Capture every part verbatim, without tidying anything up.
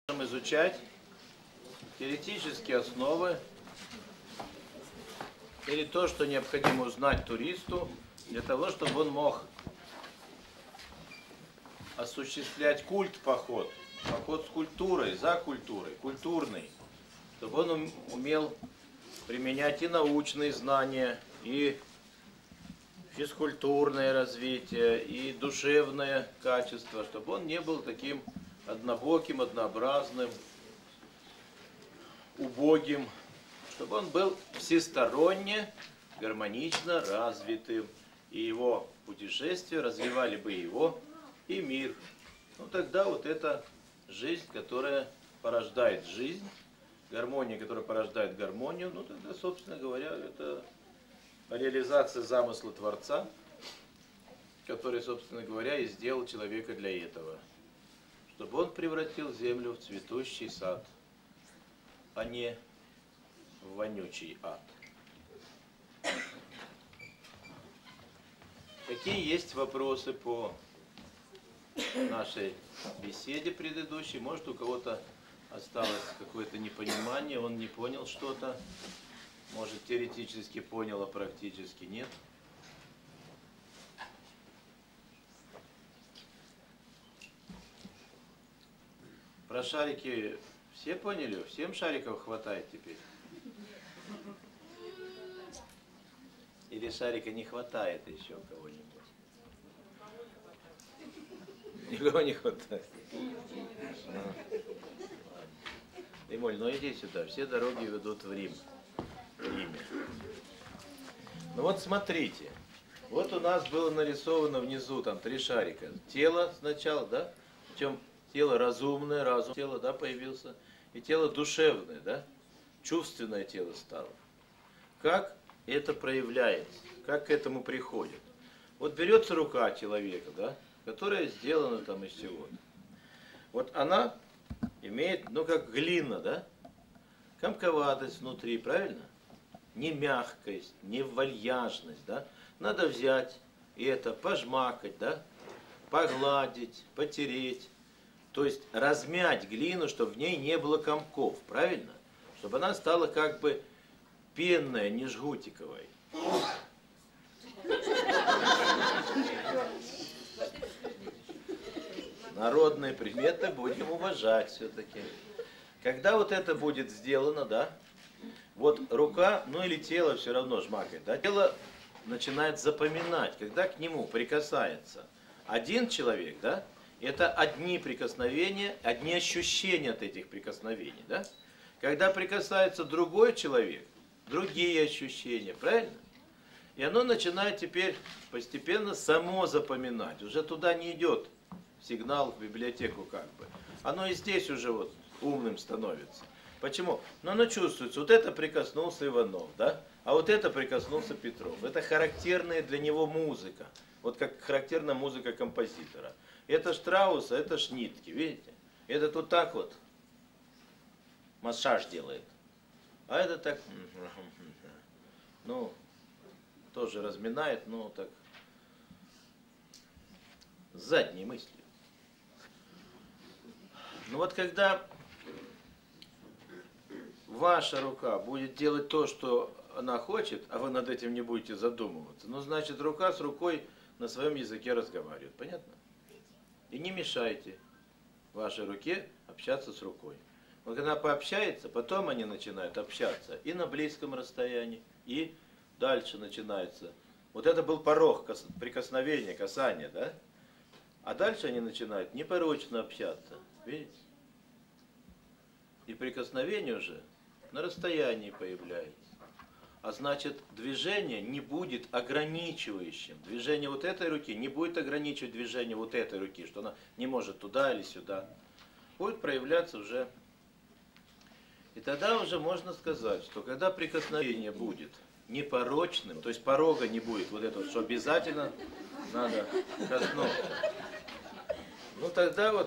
Изучать теоретические основы или то, что необходимо узнать туристу для того, чтобы он мог осуществлять культ поход, поход с культурой, за культурой, культурный, чтобы он умел применять и научные знания, и физкультурное развитие, и душевное качество, чтобы он не был таким однобоким, однообразным, убогим, чтобы он был всесторонне, гармонично развитым, и его путешествия развивали бы его и мир. Ну тогда вот эта жизнь, которая порождает жизнь, гармония, которая порождает гармонию, ну тогда, собственно говоря, это реализация замысла Творца, который, собственно говоря, и сделал человека для этого. Чтобы он превратил землю в цветущий сад, а не в вонючий ад. Какие есть вопросы по нашей беседе предыдущей? Может, у кого-то осталось какое-то непонимание, он не понял что-то, может, теоретически понял, а практически нет? Про шарики все поняли? Всем шариков хватает теперь? Или шарика не хватает еще кого-нибудь? Никого не хватает. Эмоль, ну иди сюда. Все дороги ведут в Рим. В Риме. Ну вот смотрите. Вот у нас было нарисовано внизу там три шарика. Тело сначала, да? Причем тело разумное, разум, тело, да, появился, и тело душевное, да, чувственное тело стало. Как это проявляется, как к этому приходит? Вот берется рука человека, да, которая сделана там из чего-то. Вот она имеет, ну, как глина, да, комковатость внутри, правильно? Не мягкость, не вальяжность, да. Надо взять и это, пожмакать, да, погладить, потереть. То есть размять глину, чтобы в ней не было комков, правильно? Чтобы она стала как бы пенная, не жгутиковой. Народные приметы будем уважать все-таки. Когда вот это будет сделано, да, вот рука, ну или тело все равно жмакает, да, тело начинает запоминать, когда к нему прикасается один человек, да, это одни прикосновения, одни ощущения от этих прикосновений, да? Когда прикасается другой человек, другие ощущения, правильно? И оно начинает теперь постепенно само запоминать. Уже туда не идет сигнал в библиотеку как бы. Оно и здесь уже вот умным становится. Почему? Но оно чувствуется, вот это прикоснулся Иванов, да? А вот это прикоснулся Петров. Это характерная для него музыка. Вот как характерна музыка композитора. Это Штраус, а это Шнитке, видите? Это тут так вот массаж делает. А это так, ну, тоже разминает, но так с задней мыслью. Ну вот когда ваша рука будет делать то, что она хочет, а вы над этим не будете задумываться, ну значит рука с рукой на своем языке разговаривает. Понятно? И не мешайте вашей руке общаться с рукой. Вот когда пообщается, потом они начинают общаться и на близком расстоянии, и дальше начинается. Вот это был порог прикосновения, касания, да? А дальше они начинают непорочно общаться. Видите? И прикосновение уже на расстоянии появляется. А значит, движение не будет ограничивающим. Движение вот этой руки не будет ограничивать движение вот этой руки, что она не может туда или сюда. Будет проявляться уже. И тогда уже можно сказать, что когда прикосновение будет непорочным, то есть порога не будет, вот это, что обязательно надо коснуться. Ну тогда вот,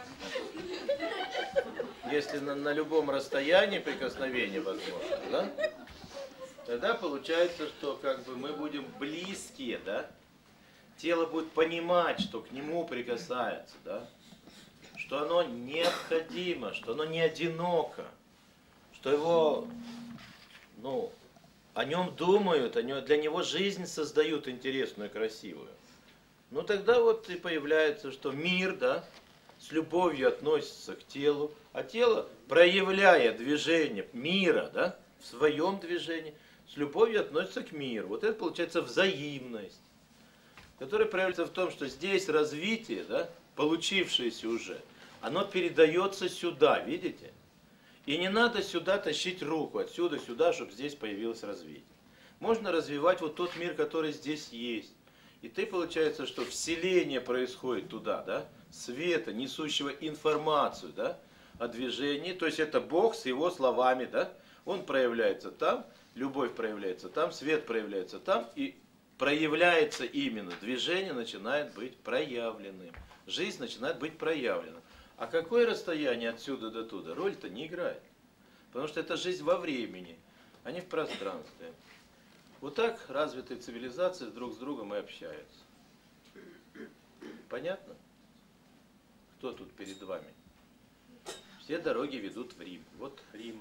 если на, на любом расстоянии прикосновения возможно, да? Тогда получается, что как бы мы будем близкие, да? Тело будет понимать, что к нему прикасается, да? что оно необходимо, что оно не одиноко, что его, ну, о нем думают, о нем, для него жизнь создают интересную и красивую. Ну тогда вот и появляется, что мир, да, с любовью относится к телу, а тело, проявляя движение мира, да, в своем движении, с любовью относится к миру. Вот это получается взаимность, которая проявляется в том, что здесь развитие, да, получившееся уже, оно передается сюда, видите? И не надо сюда тащить руку, отсюда сюда, чтобы здесь появилось развитие. Можно развивать вот тот мир, который здесь есть. И ты, получается, что вселение происходит туда, да, света, несущего информацию, да, о движении. То есть это Бог с его словами, да, он проявляется там, любовь проявляется там, свет проявляется там, и проявляется именно, движение начинает быть проявленным. Жизнь начинает быть проявлена. А какое расстояние отсюда до туда? Роль-то не играет. Потому что это жизнь во времени, а не в пространстве. Вот так развитые цивилизации друг с другом и общаются. Понятно? Кто тут перед вами? Все дороги ведут в Рим. Вот Рима.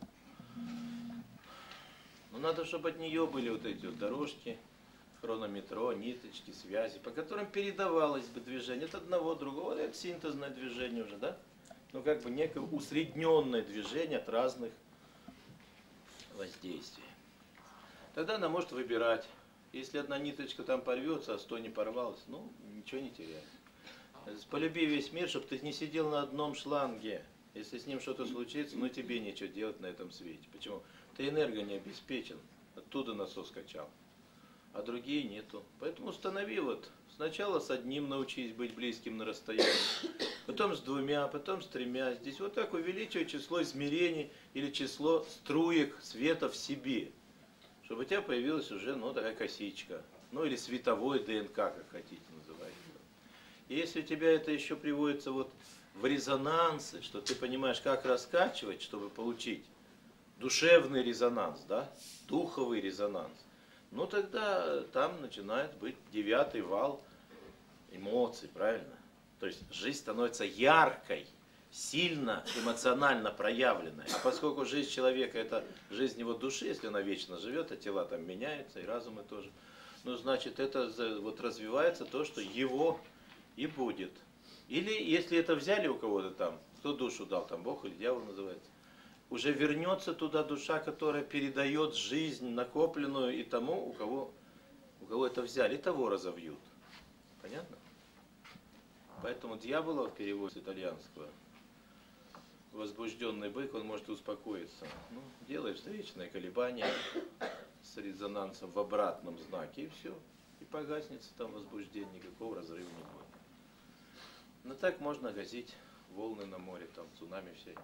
Но надо, чтобы от нее были вот эти вот дорожки, хронометро, ниточки, связи, по которым передавалось бы движение от одного другого. Это синтезное движение уже, да? Ну, как бы некое усредненное движение от разных воздействий. Тогда она может выбирать. Если одна ниточка там порвется, а сто не порвалось, ну, ничего не теряет. Полюби весь мир, чтобы ты не сидел на одном шланге. Если с ним что-то случится, ну, тебе нечего делать на этом свете. Почему? Ты энерго не обеспечен. Оттуда насос качал. А другие нету. Поэтому установи вот. Сначала с одним научись быть близким на расстоянии. Потом с двумя, потом с тремя. Здесь вот так увеличивай число измерений или число струек света в себе. Чтобы у тебя появилась уже, ну, такая косичка. Ну, или световой ДНК, как хотите называть. И если у тебя это еще приводится вот в резонансы, что ты понимаешь, как раскачивать, чтобы получить душевный резонанс, да, духовый резонанс, ну, тогда там начинает быть девятый вал эмоций, правильно? То есть жизнь становится яркой, сильно эмоционально проявленной. А поскольку жизнь человека – это жизнь его души, если она вечно живет, а тела там меняются, и разумы тоже, ну, значит, это вот развивается то, что его и будет. Или если это взяли у кого-то там, кто душу дал, там Бог или дьявол называется, уже вернется туда душа, которая передает жизнь накопленную и тому, у кого, у кого это взяли, и того разовьют. Понятно? Поэтому дьявола в переводе с итальянского возбужденный бык, он может успокоиться. Ну, делай встречное колебание с резонансом в обратном знаке, и все. И погаснется там возбуждение, никакого разрыва не будет. Но так можно гасить волны на море, там цунами всякие.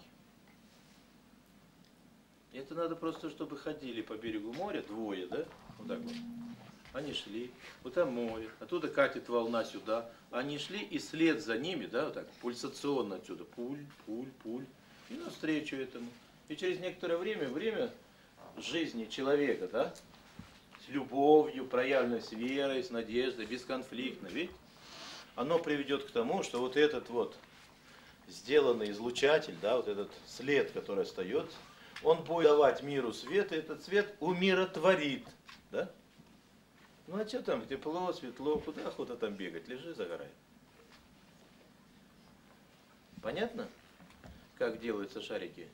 И это надо просто, чтобы ходили по берегу моря, двое, да? Вот так вот. Они шли, вот там море, оттуда катит волна сюда. Они шли, и след за ними, да, вот так, пульсационно отсюда, пуль, пуль, пуль, и навстречу этому. И через некоторое время, время жизни человека, да, с любовью, проявленной с верой, с надеждой, бесконфликтно, видите, оно приведет к тому, что вот этот вот сделанный излучатель, да, вот этот след, который остается, он будет давать миру свет, и этот свет умиротворит, да? Ну а что там, тепло, светло, куда охота там бегать, лежи, загорай. Понятно, как делаются шарики?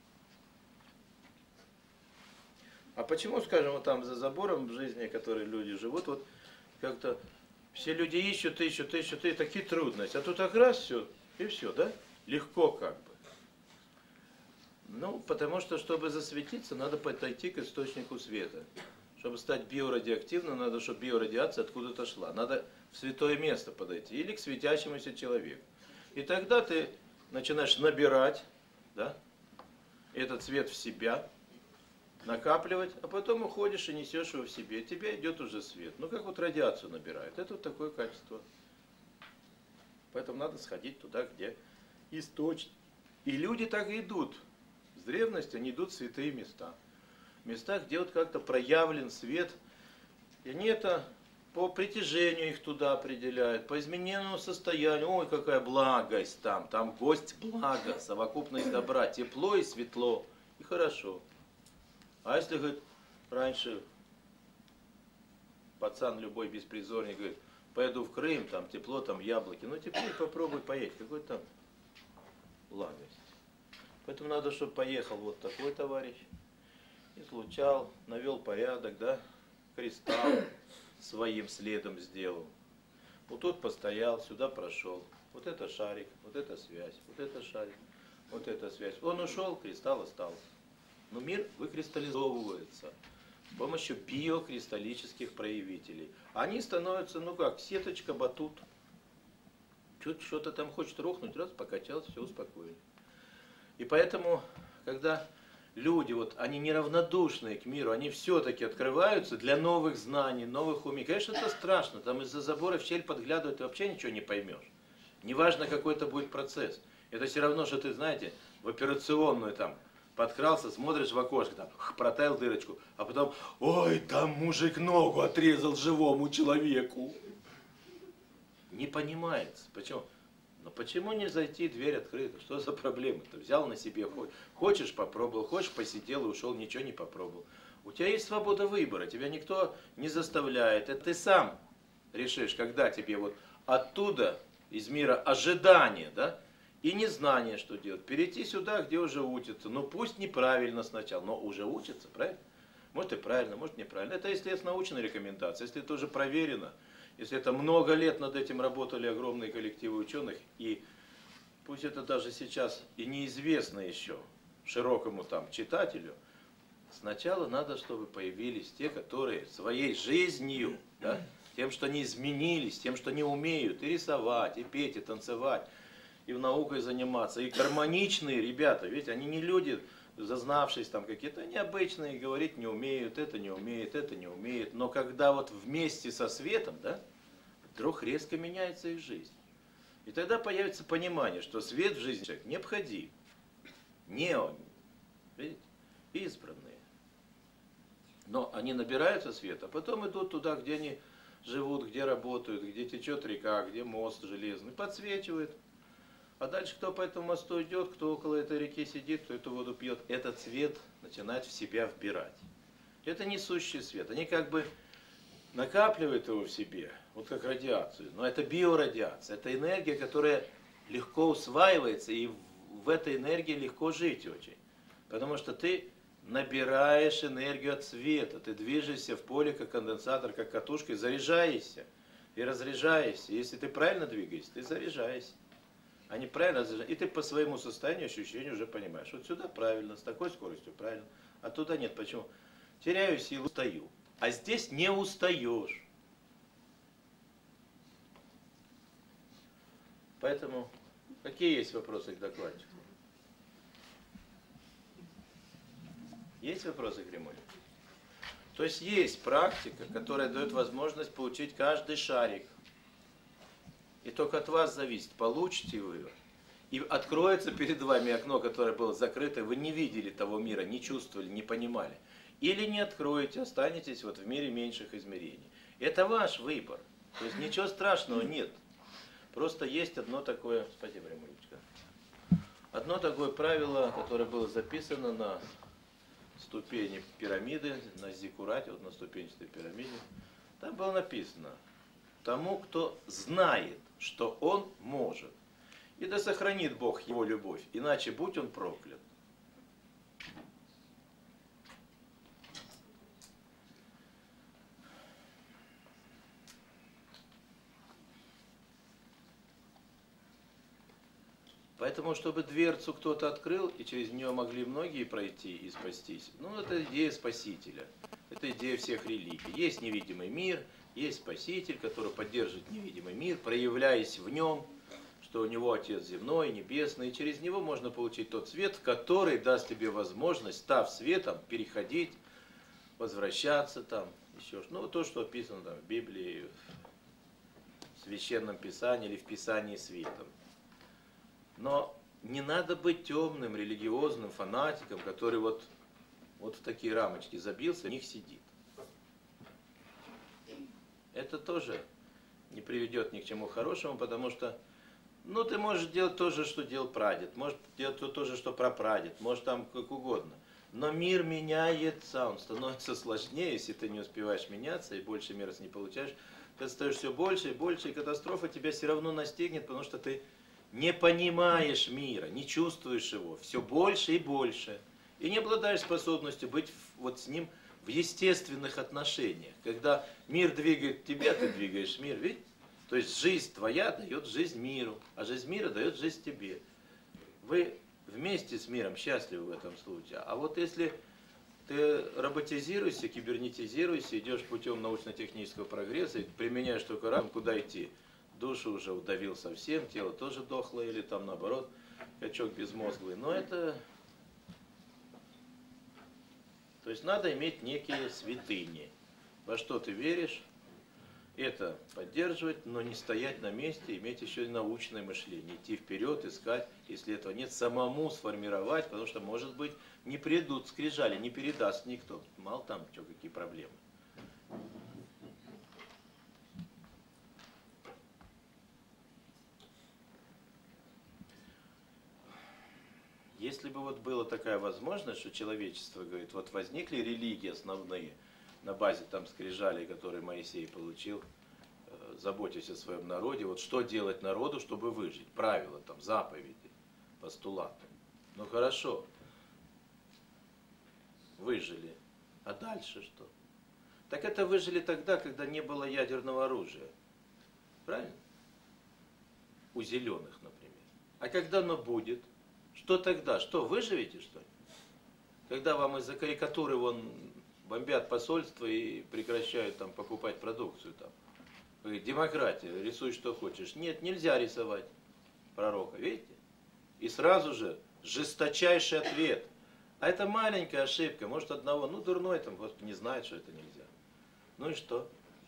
А почему, скажем, вот там за забором в жизни, в которой люди живут, вот как-то все люди ищут, ищут, ищут, и такие трудности, а тут так раз все, и все, да? Легко как бы. Ну, потому что, чтобы засветиться, надо подойти к источнику света. Чтобы стать биорадиоактивным, надо, чтобы биорадиация откуда-то шла. Надо в святое место подойти или к светящемуся человеку. И тогда ты начинаешь набирать, да, этот свет в себя, накапливать, а потом уходишь и несешь его в себе. От тебя идет уже свет. Ну, как вот радиацию набирает. Это вот такое качество. Поэтому надо сходить туда, где источник. И люди так и идут. С древности они идут в святые места. Места, где вот как-то проявлен свет. И они это по притяжению их туда определяют, по измененному состоянию. Ой, какая благость там, там гость блага, совокупность добра, тепло и светло, и хорошо. А если, говорит, раньше пацан любой беспризорник говорит, поеду в Крым, там тепло, там яблоки. Ну теперь попробуй поехать, какой там благость. Поэтому надо, чтобы поехал вот такой товарищ, излучал, навел порядок, да, кристалл своим следом сделал. Вот тут постоял, сюда прошел. Вот это шарик, вот это связь, вот это шарик, вот это связь. Он ушел, кристалл остался. Но мир выкристаллизовывается с помощью биокристаллических проявителей. Они становятся, ну как, сеточка, батут. Чуть что-то там хочет рухнуть, раз, покачался, все, успокоили. И поэтому, когда люди, вот, они неравнодушные к миру, они все-таки открываются для новых знаний, новых умений. Конечно, это страшно, там из-за забора в щель подглядывают, ты вообще ничего не поймешь. Неважно, какой это будет процесс. Это все равно, что ты, знаете, в операционную там подкрался, смотришь в окошко, там, протаял дырочку, а потом, ой, там мужик ногу отрезал живому человеку. Не понимается. Почему? Но почему не зайти, дверь открыта? Что за проблема-то? Взял на себе, хочешь попробовал, хочешь посидел и ушел, ничего не попробовал. У тебя есть свобода выбора, тебя никто не заставляет. Это ты сам решишь, когда тебе вот оттуда, из мира ожидания, да, и незнания, что делать. Перейти сюда, где уже учатся. Ну пусть неправильно сначала, но уже учатся, правильно? Может и правильно, может неправильно. Это если есть научная рекомендация, если это уже проверено. Если это много лет над этим работали огромные коллективы ученых, и пусть это даже сейчас и неизвестно еще широкому там читателю, сначала надо, чтобы появились те, которые своей жизнью, да, тем, что не изменились, тем, что не умеют и рисовать, и петь, и танцевать, и в наукой заниматься, и гармоничные ребята, ведь они не люди, зазнавшись там какие-то необычные, говорить не умеют, это не умеет, это не умеет. Но когда вот вместе со светом, да, вдруг резко меняется их жизнь. И тогда появится понимание, что свет в жизни человека необходим. Не он, видите, избранные. Но они набираются света, а потом идут туда, где они живут, где работают, где течет река, где мост железный, подсвечивает. А дальше кто по этому мосту идет, кто около этой реки сидит, кто эту воду пьет, этот свет начинает в себя вбирать. Это несущий свет. Они как бы накапливают его в себе, вот как радиацию. Но это биорадиация, это энергия, которая легко усваивается, и в этой энергии легко жить очень. Потому что ты набираешь энергию от света, ты движешься в поле, как конденсатор, как катушка, и заряжаешься, и разряжаешься. Если ты правильно двигаешься, ты заряжаешься. А неправильно, и ты по своему состоянию, ощущению уже понимаешь. Вот сюда правильно, с такой скоростью правильно, а туда нет. Почему? Теряю силу, устаю. А здесь не устаешь. Поэтому, какие есть вопросы к докладчику? Есть вопросы к Ремуле? То есть есть практика, которая дает возможность получить каждый шарик. И только от вас зависит, получите вы ее. И откроется перед вами окно, которое было закрыто, вы не видели того мира, не чувствовали, не понимали. Или не откроете, останетесь вот в мире меньших измерений. Это ваш выбор. То есть ничего страшного нет. Просто есть одно такое, спасибо, Ремулечка, одно такое правило, которое было записано на ступени пирамиды, на зиккурате, вот на ступенчатой пирамиде. Там было написано: тому, кто знает, что он может. И да сохранит Бог его любовь, иначе будь он проклят. Поэтому, чтобы дверцу кто-то открыл, и через нее могли многие пройти и спастись, ну, это идея Спасителя. Это идея всех религий. Есть невидимый мир, есть Спаситель, который поддерживает невидимый мир, проявляясь в нем, что у него Отец земной, небесный, и через него можно получить тот свет, который даст тебе возможность, став светом, переходить, возвращаться там, еще. Ну, то, что описано там в Библии, в Священном Писании или в Писании Святом. Но не надо быть темным, религиозным фанатиком, который вот, вот в такие рамочки забился, в них сидит. это тоже не приведет ни к чему хорошему, потому что, ну, ты можешь делать то же, что делал прадед, можешь делать то, то же, что прапрадед, можешь там как угодно. Но мир меняется, он становится сложнее, если ты не успеваешь меняться и больше мира не получаешь. Ты остаешься все больше и больше, и катастрофа тебя все равно настигнет, потому что ты не понимаешь мира, не чувствуешь его, все больше и больше. И не обладаешь способностью быть вот с ним в естественных отношениях. Когда мир двигает тебя, ты двигаешь мир, видите? То есть жизнь твоя дает жизнь миру, а жизнь мира дает жизнь тебе. Вы вместе с миром счастливы в этом случае. А вот если ты роботизируешься, кибернетизируешься, идешь путем научно-технического прогресса и применяешь только разум, куда идти? Душу уже удавил совсем, тело тоже дохлое, или там наоборот, качок безмозглый. Но это... То есть надо иметь некие святыни. Во что ты веришь, это поддерживать, но не стоять на месте, иметь еще и научное мышление. Идти вперед, искать, если этого нет, самому сформировать, потому что, может быть, не придут скрижали, не передаст никто. Мало там, что, какие проблемы. Если бы вот была такая возможность, что человечество, говорит, вот возникли религии основные на базе там скрижалей, которые Моисей получил, э, заботясь о своем народе, вот что делать народу, чтобы выжить, правила, там, заповеди, постулаты. Ну хорошо, выжили, а дальше что? Так это выжили тогда, когда не было ядерного оружия, правильно? У зеленых, например. А когда оно будет? Что тогда? Что, выживете, что ли? Когда вам из-за карикатуры вон бомбят посольство и прекращают там покупать продукцию там. Говорит, демократия, рисуй что хочешь. Нет, нельзя рисовать пророка, видите? И сразу же жесточайший ответ. А это маленькая ошибка, может одного, ну дурной там, Господи, не знает, что это нельзя. Ну и что?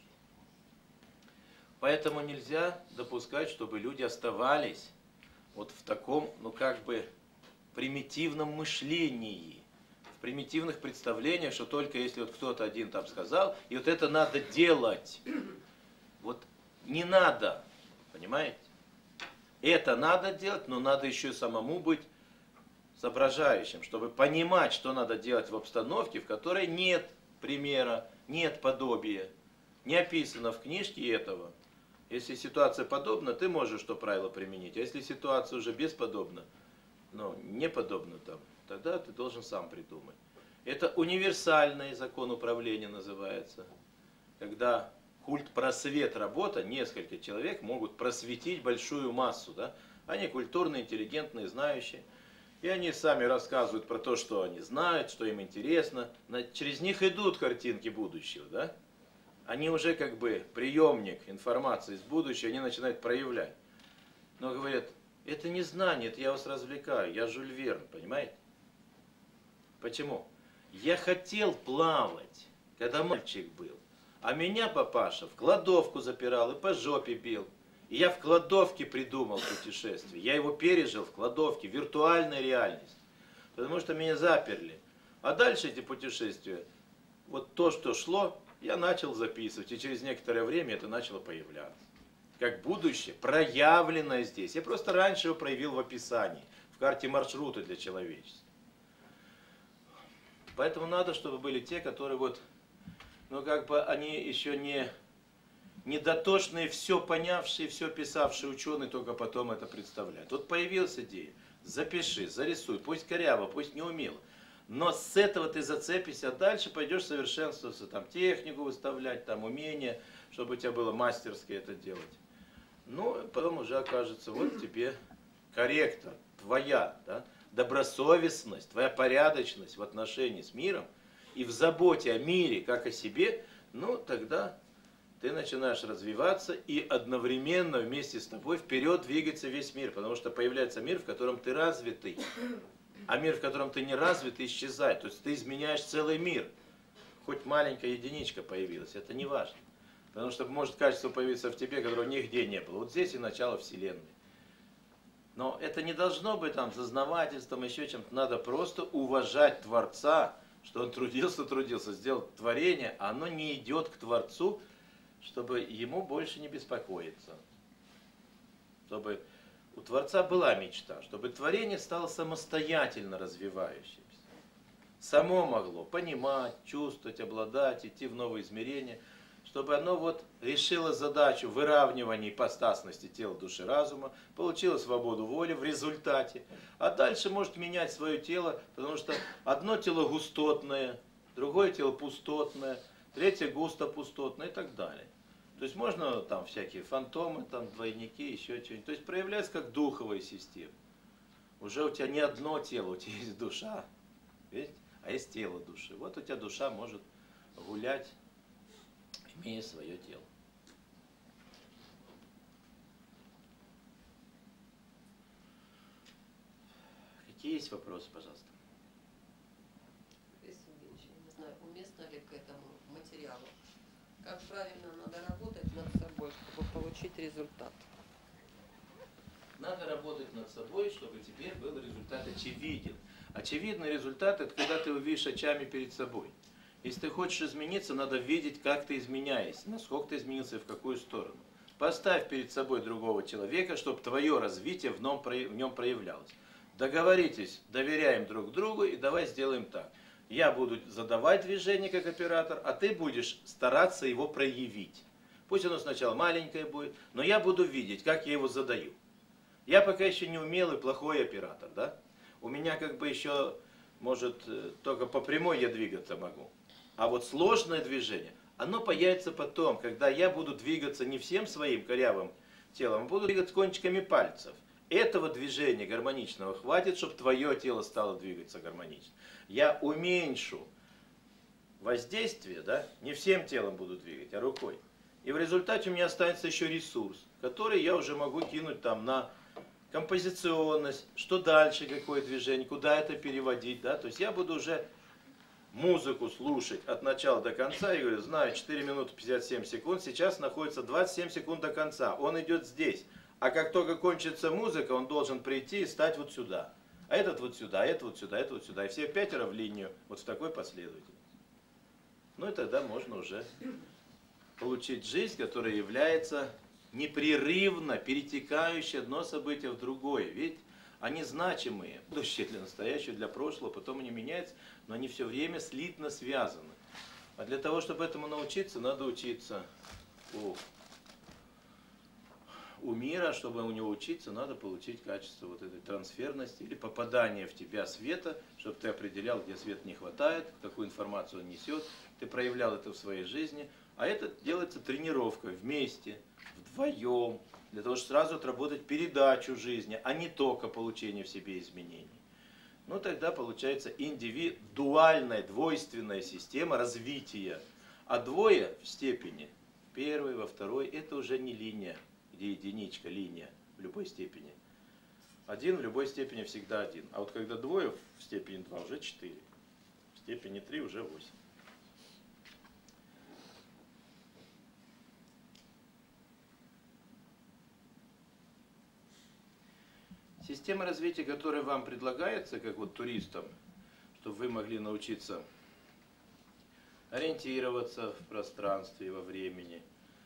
Поэтому нельзя допускать, чтобы люди оставались вот в таком, ну как бы, примитивном мышлении, в примитивных представлениях, что только если вот кто-то один там сказал, и вот это надо делать. Вот не надо, понимаете? Это надо делать, но надо еще и самому быть соображающим, чтобы понимать, что надо делать в обстановке, в которой нет примера, нет подобия, не описано в книжке этого. Если ситуация подобна, ты можешь то правило применить. А если ситуация уже бесподобна, ну, не подобна там, тогда ты должен сам придумать. Это универсальный закон управления называется. Когда культ просвет работа, несколько человек могут просветить большую массу. Да? Они культурные, интеллигентные, знающие. И они сами рассказывают про то, что они знают, что им интересно. Через них идут картинки будущего. Да? Они уже как бы приемник информации из будущего, они начинают проявлять. Но говорят, это не знание, это я вас развлекаю, я Жюль Верн, понимаете? Почему? Я хотел плавать, когда мальчик был, а меня папаша в кладовку запирал и по жопе бил. И я в кладовке придумал путешествие, я его пережил в кладовке, виртуальная реальность. Потому что меня заперли. А дальше эти путешествия, вот то, что шло, я начал записывать, и через некоторое время это начало появляться. Как будущее, проявленное здесь. Я просто раньше его проявил в описании, в карте маршрута для человечества. Поэтому надо, чтобы были те, которые вот, ну как бы они еще не, не дотошные, все понявшие, все писавшие ученые, только потом это представляют. Вот появилась идея, запиши, зарисуй, пусть коряво, пусть неумело. Но с этого ты зацепишься, а дальше пойдешь совершенствоваться, там технику выставлять, там умения, чтобы у тебя было мастерское это делать. Ну, потом уже окажется, вот тебе корректор, твоя, да, добросовестность, твоя порядочность в отношении с миром и в заботе о мире, как о себе, ну, тогда ты начинаешь развиваться и одновременно вместе с тобой вперед двигается весь мир, потому что появляется мир, в котором ты развитый. А мир, в котором ты не развит, исчезает. То есть ты изменяешь целый мир. Хоть маленькая единичка появилась, это не важно. Потому что может качество появиться в тебе, которого нигде не было. Вот здесь и начало Вселенной. Но это не должно быть там зазнавательством, еще чем-то. Надо просто уважать Творца, что он трудился, трудился, сделал творение, а оно не идет к Творцу, чтобы ему больше не беспокоиться. Чтобы у Творца была мечта, чтобы творение стало самостоятельно развивающимся. Само могло понимать, чувствовать, обладать, идти в новые измерения, чтобы оно вот решило задачу выравнивания ипостасности тела, души, разума, получило свободу воли в результате, а дальше может менять свое тело, потому что одно тело густотное, другое тело пустотное, третье густо-пустотное и так далее. То есть можно там всякие фантомы, там двойники, еще что-нибудь. То есть проявляется как духовая система. Уже у тебя не одно тело, у тебя есть душа, видите? А есть тело души. Вот у тебя душа может гулять, имея свое тело. Какие есть вопросы, пожалуйста? Не знаю, уместно ли к этому материалу. Как правильно надо работать над собой, чтобы получить результат? Надо работать над собой, чтобы теперь был результат очевиден. Очевидный результат – это когда ты увидишь очами перед собой. Если ты хочешь измениться, надо видеть, как ты изменяешься, насколько ты изменился и в какую сторону. Поставь перед собой другого человека, чтобы твое развитие в нем, в нем проявлялось. Договоритесь, доверяем друг другу и давай сделаем так. Я буду задавать движение как оператор, а ты будешь стараться его проявить. Пусть оно сначала маленькое будет, но я буду видеть, как я его задаю. Я пока еще не умелый, плохой оператор, да? У меня как бы еще, может, только по прямой я двигаться могу. А вот сложное движение, оно появится потом, когда я буду двигаться не всем своим корявым телом, а буду двигаться кончиками пальцев. Этого движения гармоничного хватит, чтобы твое тело стало двигаться гармонично. Я уменьшу воздействие, да, не всем телом буду двигать, а рукой. И в результате у меня останется еще ресурс, который я уже могу кинуть там на композиционность, что дальше, какое движение, куда это переводить, да, то есть я буду уже музыку слушать от начала до конца, и говорю, знаю, четыре минуты пятьдесят семь секунд, сейчас находится двадцать семь секунд до конца, он идет здесь, а как только кончится музыка, он должен прийти и стать вот сюда, а этот вот сюда, а это вот сюда, это вот сюда, и все пятеро в линию, вот в такой последовательности. Ну и тогда можно уже получить жизнь, которая является непрерывно перетекающей одно событие в другое. Ведь они значимые, будущее для настоящего, для прошлого, потом они меняются, но они все время слитно связаны. А для того, чтобы этому научиться, надо учиться у, у мира. Чтобы у него учиться, надо получить качество вот этой трансферности или попадания в тебя света, чтобы ты определял, где свет не хватает, какую информацию он несет, ты проявлял это в своей жизни. А это делается тренировкой вместе, вдвоем, для того, чтобы сразу отработать передачу жизни, а не только получение в себе изменений. Ну тогда получается индивидуальная, двойственная система развития. А двое в степени, первый, во второй, это уже не линия, где единичка, линия в любой степени. Один в любой степени всегда один. А вот когда двое в степени два, уже четыре. В степени три уже восемь. Система развития, которая вам предлагается, как вот туристам, чтобы вы могли научиться ориентироваться в пространстве и во времени,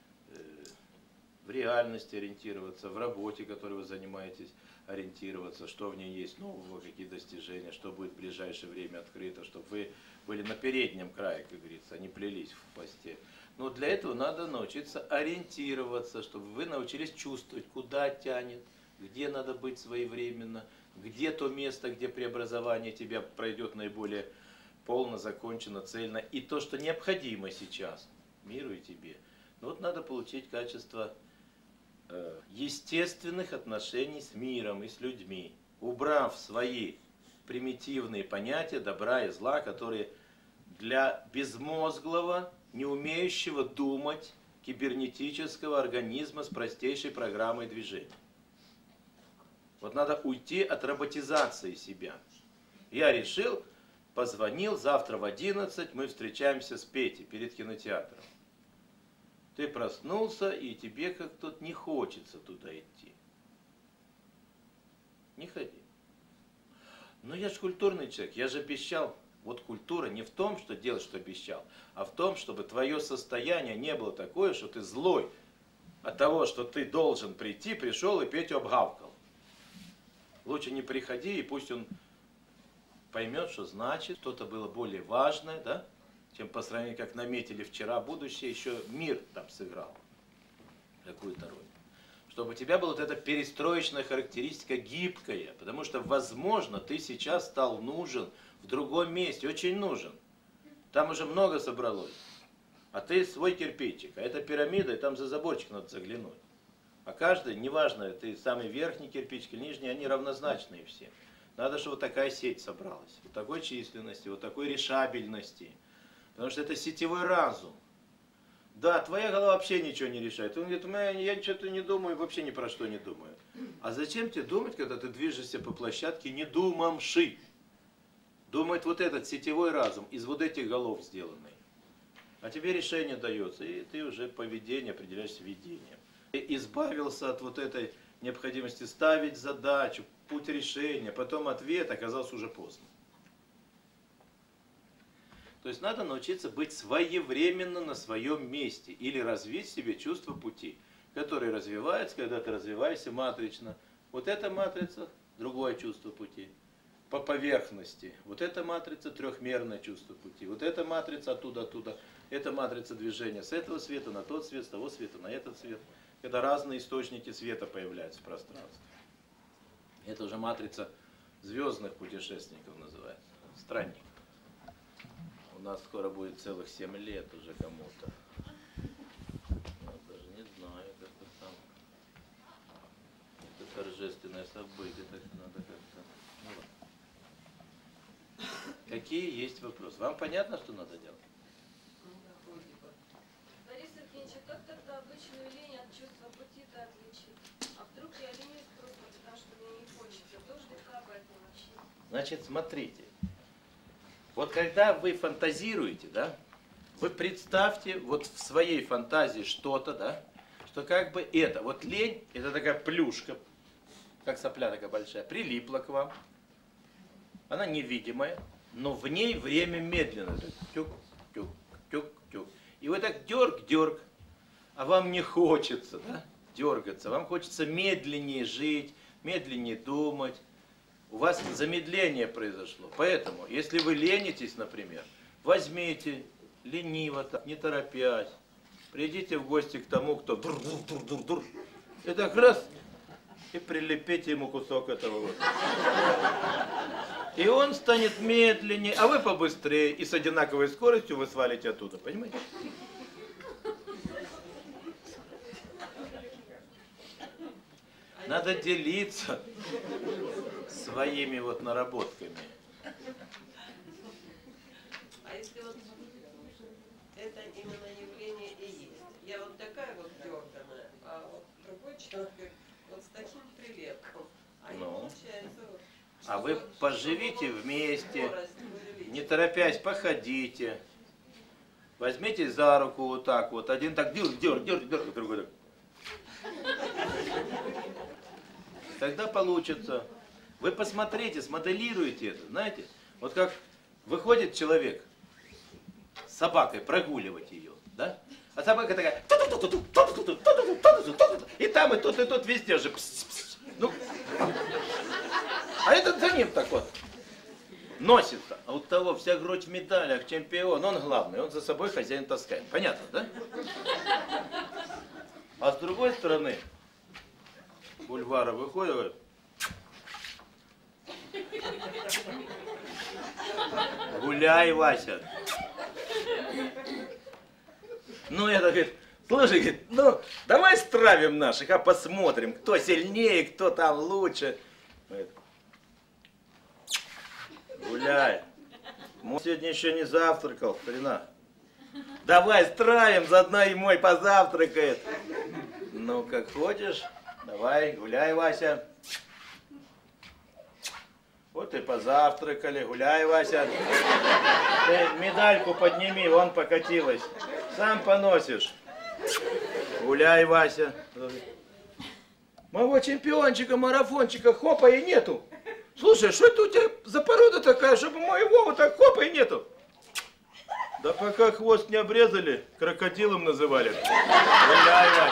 в реальности ориентироваться, в работе, которой вы занимаетесь, ориентироваться, что в ней есть нового, какие достижения, что будет в ближайшее время открыто, чтобы вы были на переднем крае, как говорится, а не плелись в хвосте. Но для этого надо научиться ориентироваться, чтобы вы научились чувствовать, куда тянет, где надо быть своевременно, где то место, где преобразование тебя пройдет наиболее полно, закончено, цельно, и то, что необходимо сейчас миру и тебе. Но вот надо получить качество э, естественных отношений с миром и с людьми, убрав свои примитивные понятия добра и зла, которые для безмозглого, не умеющего думать кибернетического организма с простейшей программой движения. Вот надо уйти от роботизации себя. Я решил, позвонил, завтра в одиннадцать мы встречаемся с Петей перед кинотеатром. Ты проснулся, и тебе как-то не хочется туда идти. Не ходи. Но я же культурный человек, я же обещал Вот культура не в том, что делать, что обещал, а в том, чтобы твое состояние не было такое, что ты злой от того, что ты должен прийти, пришел и Петю обгавкал. Лучше не приходи, и пусть он поймет, что значит, что-то было более важное, да, чем по сравнению, как наметили вчера будущее, еще мир там сыграл какую-то роль. Чтобы у тебя была вот эта перестроечная характеристика гибкая, потому что, возможно, ты сейчас стал нужен в другом месте, очень нужен. Там уже много собралось, а ты свой кирпичик, а это пирамида, и там за заборчик надо заглянуть. А каждый, неважно, ты самый верхний кирпичик или нижний, они равнозначные все. Надо, чтобы вот такая сеть собралась, вот такой численности, вот такой решабельности. Потому что это сетевой разум. Да, твоя голова вообще ничего не решает. Он говорит, я что-то не думаю, вообще ни про что не думаю. А зачем тебе думать, когда ты движешься по площадке не думамши? Думает вот этот сетевой разум, из вот этих голов сделанный. А тебе решение дается, и ты уже поведение определяешь видением. Ты избавился от вот этой необходимости ставить задачу, путь решения, потом ответ, оказался уже поздно. То есть надо научиться быть своевременно на своем месте или развить в себе чувство пути, которое развивается, когда ты развиваешься матрично. Вот эта матрица, другое чувство пути. По поверхности. Вот эта матрица, трехмерное чувство пути. Вот эта матрица оттуда, оттуда. Это матрица движения с этого света на тот свет, с того света на этот свет. Когда разные источники света появляются в пространстве. Это уже матрица звездных путешественников называется. Странников. У нас скоро будет целых семь лет уже кому-то. Я даже не знаю, как это там. Это торжественное событие, так надо как-то. Ну, ладно. Какие есть вопросы? Вам понятно, что надо делать? Борис Евгеньевич, а как тогда обычную лень от чувства пути-то отличить? А вдруг я ленюсь просто потому, что мне не хочется? Тоже ли как бы это вообще? Значит, смотрите. Вот когда вы фантазируете, да, вы представьте вот в своей фантазии что-то, да, что как бы это, вот лень, это такая плюшка, как сопля такая большая, прилипла к вам. Она невидимая, но в ней время медленно. Тюк, тюк, тюк, тюк. И вы так дерг-дерг, а вам не хочется, да, дергаться. Вам хочется медленнее жить, медленнее думать. У вас замедление произошло. Поэтому, если вы ленитесь, например, возьмите лениво, не торопясь, придите в гости к тому, кто дур-дур-дур-дур-дур, и так раз, и прилепите ему кусок этого вот. И он станет медленнее, а вы побыстрее, и с одинаковой скоростью вы свалите оттуда, понимаете? Надо делиться своими вот наработками. А если вот это именно явление и есть? Я вот такая вот дерганая, а вот другой человек вот с таким прилепком. А Ну. ему получается вот, А вы что- поживите чтобы вот вместе, скорость увеличить. не торопясь, походите. Возьмите за руку вот так вот. Один так дерг, дерг, дерг, дерг, другой так. Тогда получится. Вы посмотрите, смоделируйте это. Знаете, вот как выходит человек с собакой прогуливать ее, да? А собака такая, и там, и тут, и тут, везде же. Ну, а этот за ним так вот носится. А у того вся грудь в медалях, чемпион, он главный, он за собой хозяин таскает. Понятно, да? А с другой стороны, Бульвара выходит, говорит, гуляй, Вася. Ну, это, говорит, слушай, говорит, ну, давай стравим наших, а посмотрим, кто сильнее, кто там лучше. Говорит, гуляй. Мой сегодня еще не завтракал, старина. Давай стравим, заодно и мой позавтракает. Ну, как хочешь, давай, гуляй, Вася. Вот и позавтракали, гуляй, Вася. Ты медальку подними, вон покатилась. Сам поносишь. Гуляй, Вася. Моего чемпиончика, марафончика, хопа и нету. Слушай, что это у тебя за порода такая, чтобы моего вот так хопа и нету? Да пока хвост не обрезали, крокодилом называли. Гуляй, Вась.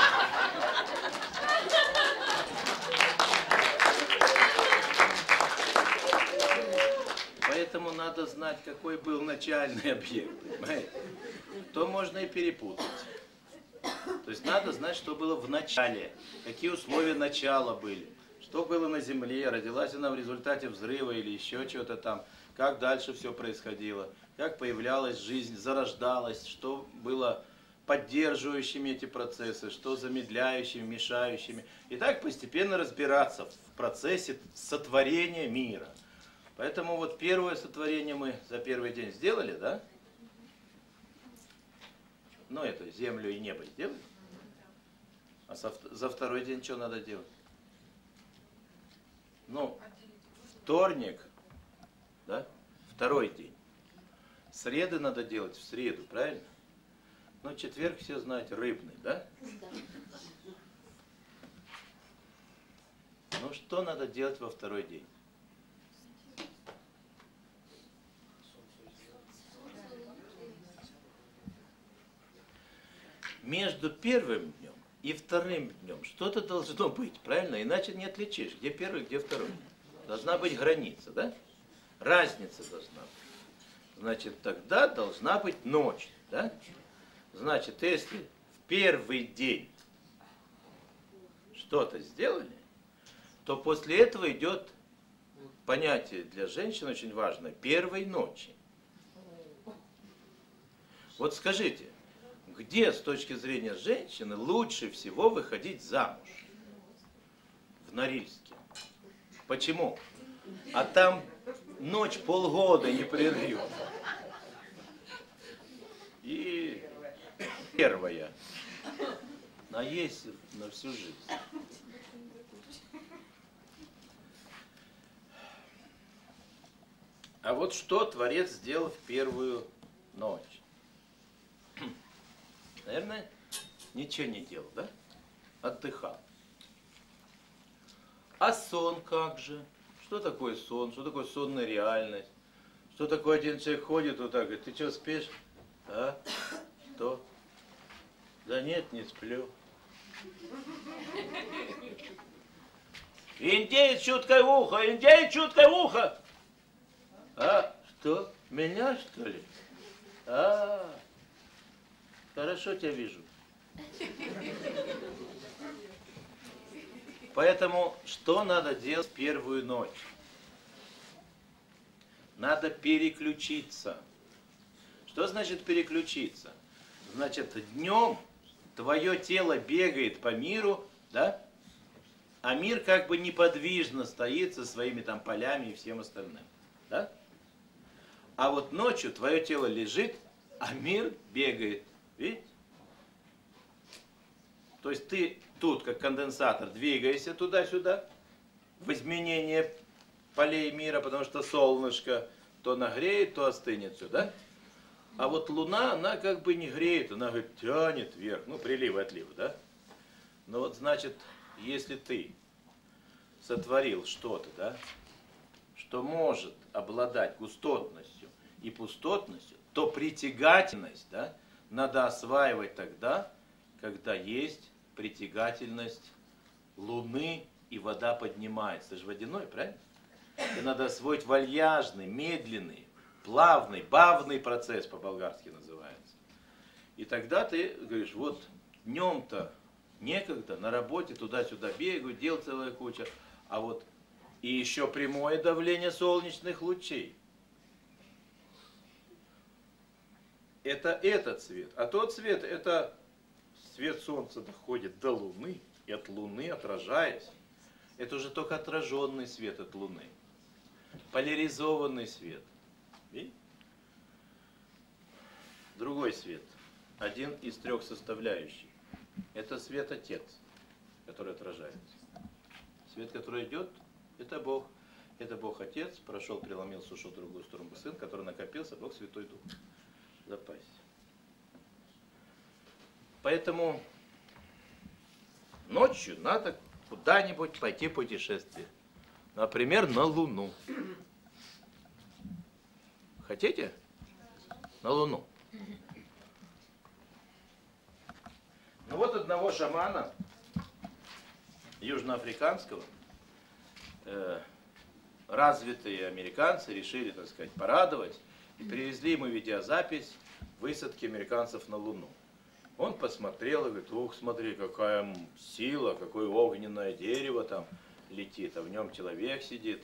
Поэтому надо знать, какой был начальный объект, понимаете? То можно и перепутать. То есть надо знать, что было в начале, какие условия начала были, что было на Земле, родилась она в результате взрыва или еще чего-то там, как дальше все происходило, как появлялась жизнь, зарождалась, что было поддерживающими эти процессы, что замедляющими, мешающими. И так постепенно разбираться в процессе сотворения мира. Поэтому вот первое сотворение мы за первый день сделали, да? Ну, это землю и небо сделали. А со, за второй день что надо делать? Ну, вторник, да? Второй день. Среды надо делать в среду, правильно? Ну, четверг, все знаете, рыбный, да? Ну, что надо делать во второй день? Между первым днем и вторым днем что-то должно быть, правильно? Иначе не отличишь, где первый, где второй. Должна быть граница, да? Разница должна быть. Значит, тогда должна быть ночь, да? Значит, если в первый день что-то сделали, то после этого идет понятие для женщин очень важное – первой ночи. Вот скажите, где с точки зрения женщины лучше всего выходить замуж? В Норильске. Почему? А там ночь полгода непрерывно. И первая. А есть на всю жизнь. А вот что Творец сделал в первую ночь? Наверное, ничего не делал, да? Отдыхал. А сон как же? Что такое сон? Что такое сонная реальность? Что такое один человек ходит вот так, говорит, ты что, спишь? А? Что? Да нет, не сплю. Индеец, чуткое ухо, индеец, чуткое ухо! А? Что? Меня, что ли? А, хорошо тебя вижу. Поэтому что надо делать в первую ночь? Надо переключиться. Что значит переключиться? Значит, днем твое тело бегает по миру, да? А мир как бы неподвижно стоит со своими там полями и всем остальным. Да? А вот ночью твое тело лежит, а мир бегает. Видите? То есть ты тут, как конденсатор, двигаешься туда-сюда, в изменение полей мира, потому что солнышко то нагреет, то остынет все, да? А вот Луна, она как бы не греет, она говорит, тянет вверх, ну, прилив и отлив, да? Но вот, значит, если ты сотворил что-то, да, что может обладать густотностью и пустотностью, то притягательность, да, надо осваивать тогда, когда есть притягательность Луны и вода поднимается. Это же водяной, правильно? И надо освоить вальяжный, медленный, плавный, бавный процесс, по-болгарски называется. И тогда ты говоришь, вот днем-то некогда, на работе туда-сюда бегаю, дел целая куча, а вот и еще прямое давление солнечных лучей. Это этот цвет. А тот цвет, это свет солнца доходит до Луны, и от Луны отражаясь. Это уже только отраженный свет от Луны. Поляризованный свет. Видите? Другой свет. Один из трех составляющих. Это свет Отец, который отражается. Свет, который идет, это Бог. Это Бог Отец, прошел, преломился, ушел в другую сторону Сын, который накопился, Бог Святой Дух. В запасе. Поэтому ночью надо куда-нибудь пойти в путешествие. Например, на Луну. Хотите? На Луну. Ну вот одного шамана, южноафриканского, э, развитые американцы решили, так сказать, порадовать и привезли ему видеозапись высадки американцев на Луну. Он посмотрел и говорит: ух, смотри, какая сила, какое огненное дерево там летит, а в нем человек сидит.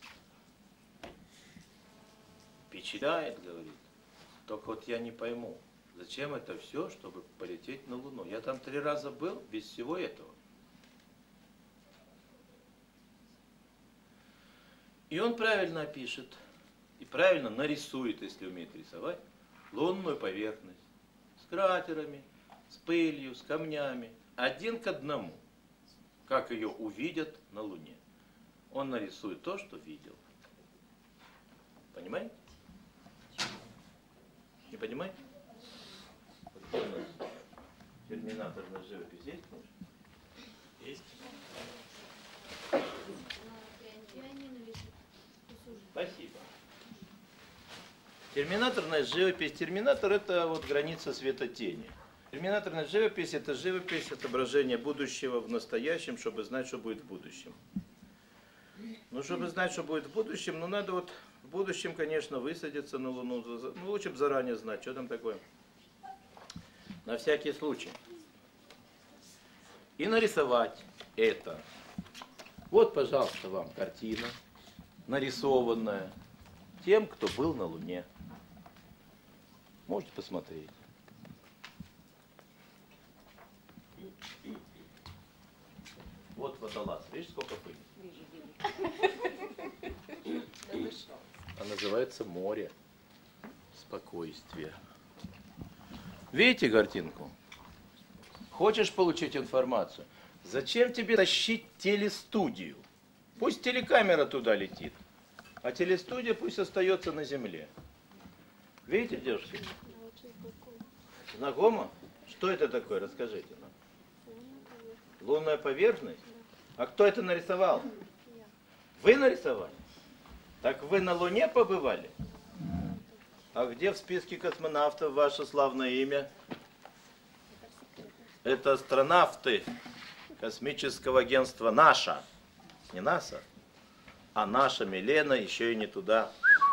Впечатляет, говорит. Только вот я не пойму, зачем это все, чтобы полететь на Луну? Я там три раза был без всего этого. И он правильно опишет, и правильно нарисует, если умеет рисовать, лунную поверхность с кратерами, с пылью, с камнями, один к одному, как ее увидят на Луне. Он нарисует то, что видел. Понимаете? Не понимаете? Вот где у нас терминатор на живопись есть? Есть. Спасибо. Терминаторная живопись. Терминатор — это вот граница светотени. Терминаторная живопись — это живопись отображения будущего в настоящем, чтобы знать, что будет в будущем. Ну, чтобы знать, что будет в будущем, ну, надо вот в будущем, конечно, высадиться на Луну. Ну, лучше бы заранее знать, что там такое. На всякий случай. И нарисовать это. Вот, пожалуйста, вам картина, нарисованная тем, кто был на Луне. Можете посмотреть. Вот водолаз. Видишь, сколько пыли? А называется море. Спокойствие. Видите картинку? Хочешь получить информацию? Зачем тебе тащить телестудию? Пусть телекамера туда летит, а телестудия пусть остается на земле. Видите, девушки? Знакомо? Что это такое? Расскажите нам. Лунная поверхность? А кто это нарисовал? Вы нарисовали? Так вы на Луне побывали? А где в списке космонавтов ваше славное имя? Это астронавты космического агентства НАСА. Не НАСА, а наша Милена еще и не туда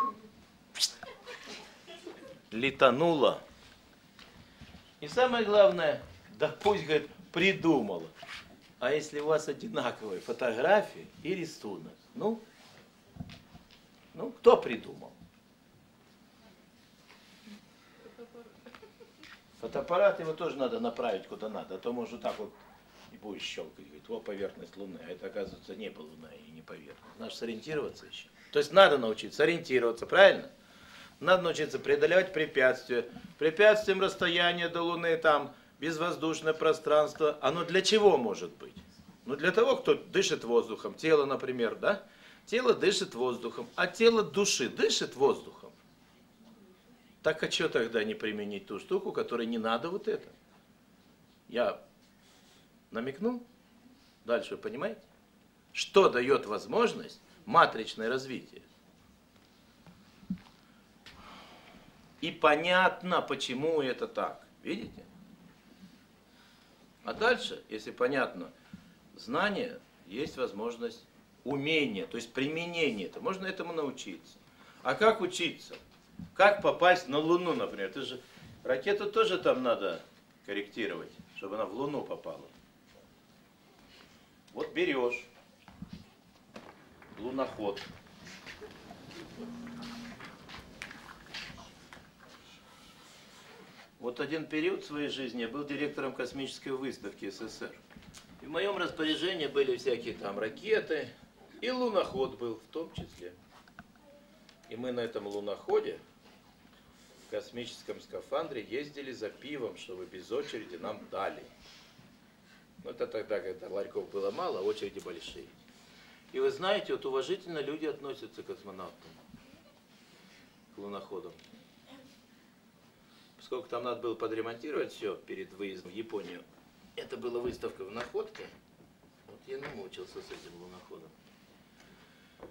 летанула. И самое главное, да пусть, говорит, придумала. А если у вас одинаковые фотографии и рисунок? Ну, ну, кто придумал? Фотоаппарат его тоже надо направить куда надо, а то может так вот и будет щелкать. Говорит: о, поверхность Луны. А это, оказывается, не была Луна и не поверхность. Надо сориентироваться еще. То есть надо научиться ориентироваться, правильно? Надо научиться преодолевать препятствия. Препятствием расстояния до Луны, там, безвоздушное пространство. Оно для чего может быть? Ну, для того, кто дышит воздухом. Тело, например, да? Тело дышит воздухом, а тело души дышит воздухом. Так а что тогда не применить ту штуку, которой не надо вот это? Я намекнул? Дальше вы понимаете? Что дает возможность матричное развитие? И понятно, почему это так. Видите? А дальше, если понятно, знание, есть возможность умения, то есть применения. -то. Можно этому научиться. А как учиться? Как попасть на Луну, например? Это же, ракету тоже там надо корректировать, чтобы она в Луну попала. Вот берешь луноход. Вот один период в своей жизни я был директором космической выставки СССР. И в моем распоряжении были всякие там ракеты, и луноход был в том числе. И мы на этом луноходе в космическом скафандре ездили за пивом, чтобы без очереди нам дали. Но это тогда, когда ларьков было мало, а очереди большие. И вы знаете, вот уважительно люди относятся к космонавтам, к луноходам. Поскольку там надо было подремонтировать все перед выездом в Японию, это была выставка в находке, вот я намучился с этим луноходом.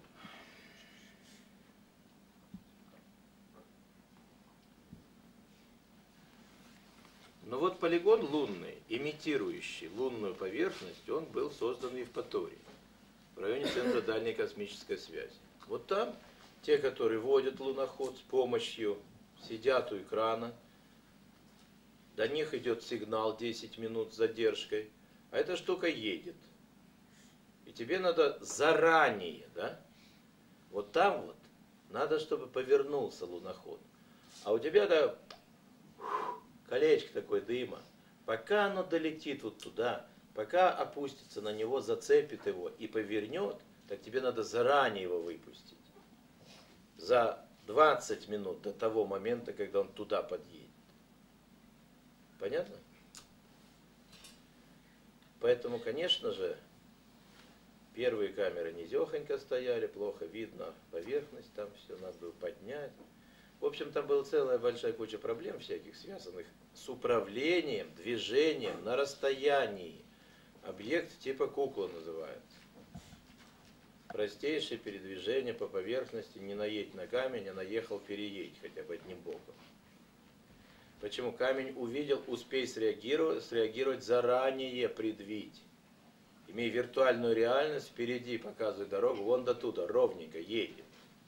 Но вот полигон лунный, имитирующий лунную поверхность, он был создан в Евпатории, в районе центра дальней космической связи. Вот там те, которые водят луноход с помощью, сидят у экрана, до них идет сигнал десять минут с задержкой, а эта штука едет. И тебе надо заранее, да, вот там вот, надо, чтобы повернулся луноход. А у тебя, да, колечко такое дыма. Пока оно долетит вот туда, пока опустится на него, зацепит его и повернет, так тебе надо заранее его выпустить. За двадцать минут до того момента, когда он туда подъедет. Понятно? Поэтому, конечно же, первые камеры низехонько стояли, плохо видно поверхность, там все надо было поднять. В общем, там была целая большая куча проблем всяких, связанных с управлением, движением на расстоянии. Объект типа кукла называется. Простейшее передвижение по поверхности, не наедь на камень, а наехал, переедь, хотя бы одним боком. Почему? Камень увидел, успей среагировать, среагировать заранее, предвидеть. Имей виртуальную реальность, впереди показывай дорогу, вон до туда, ровненько, едет.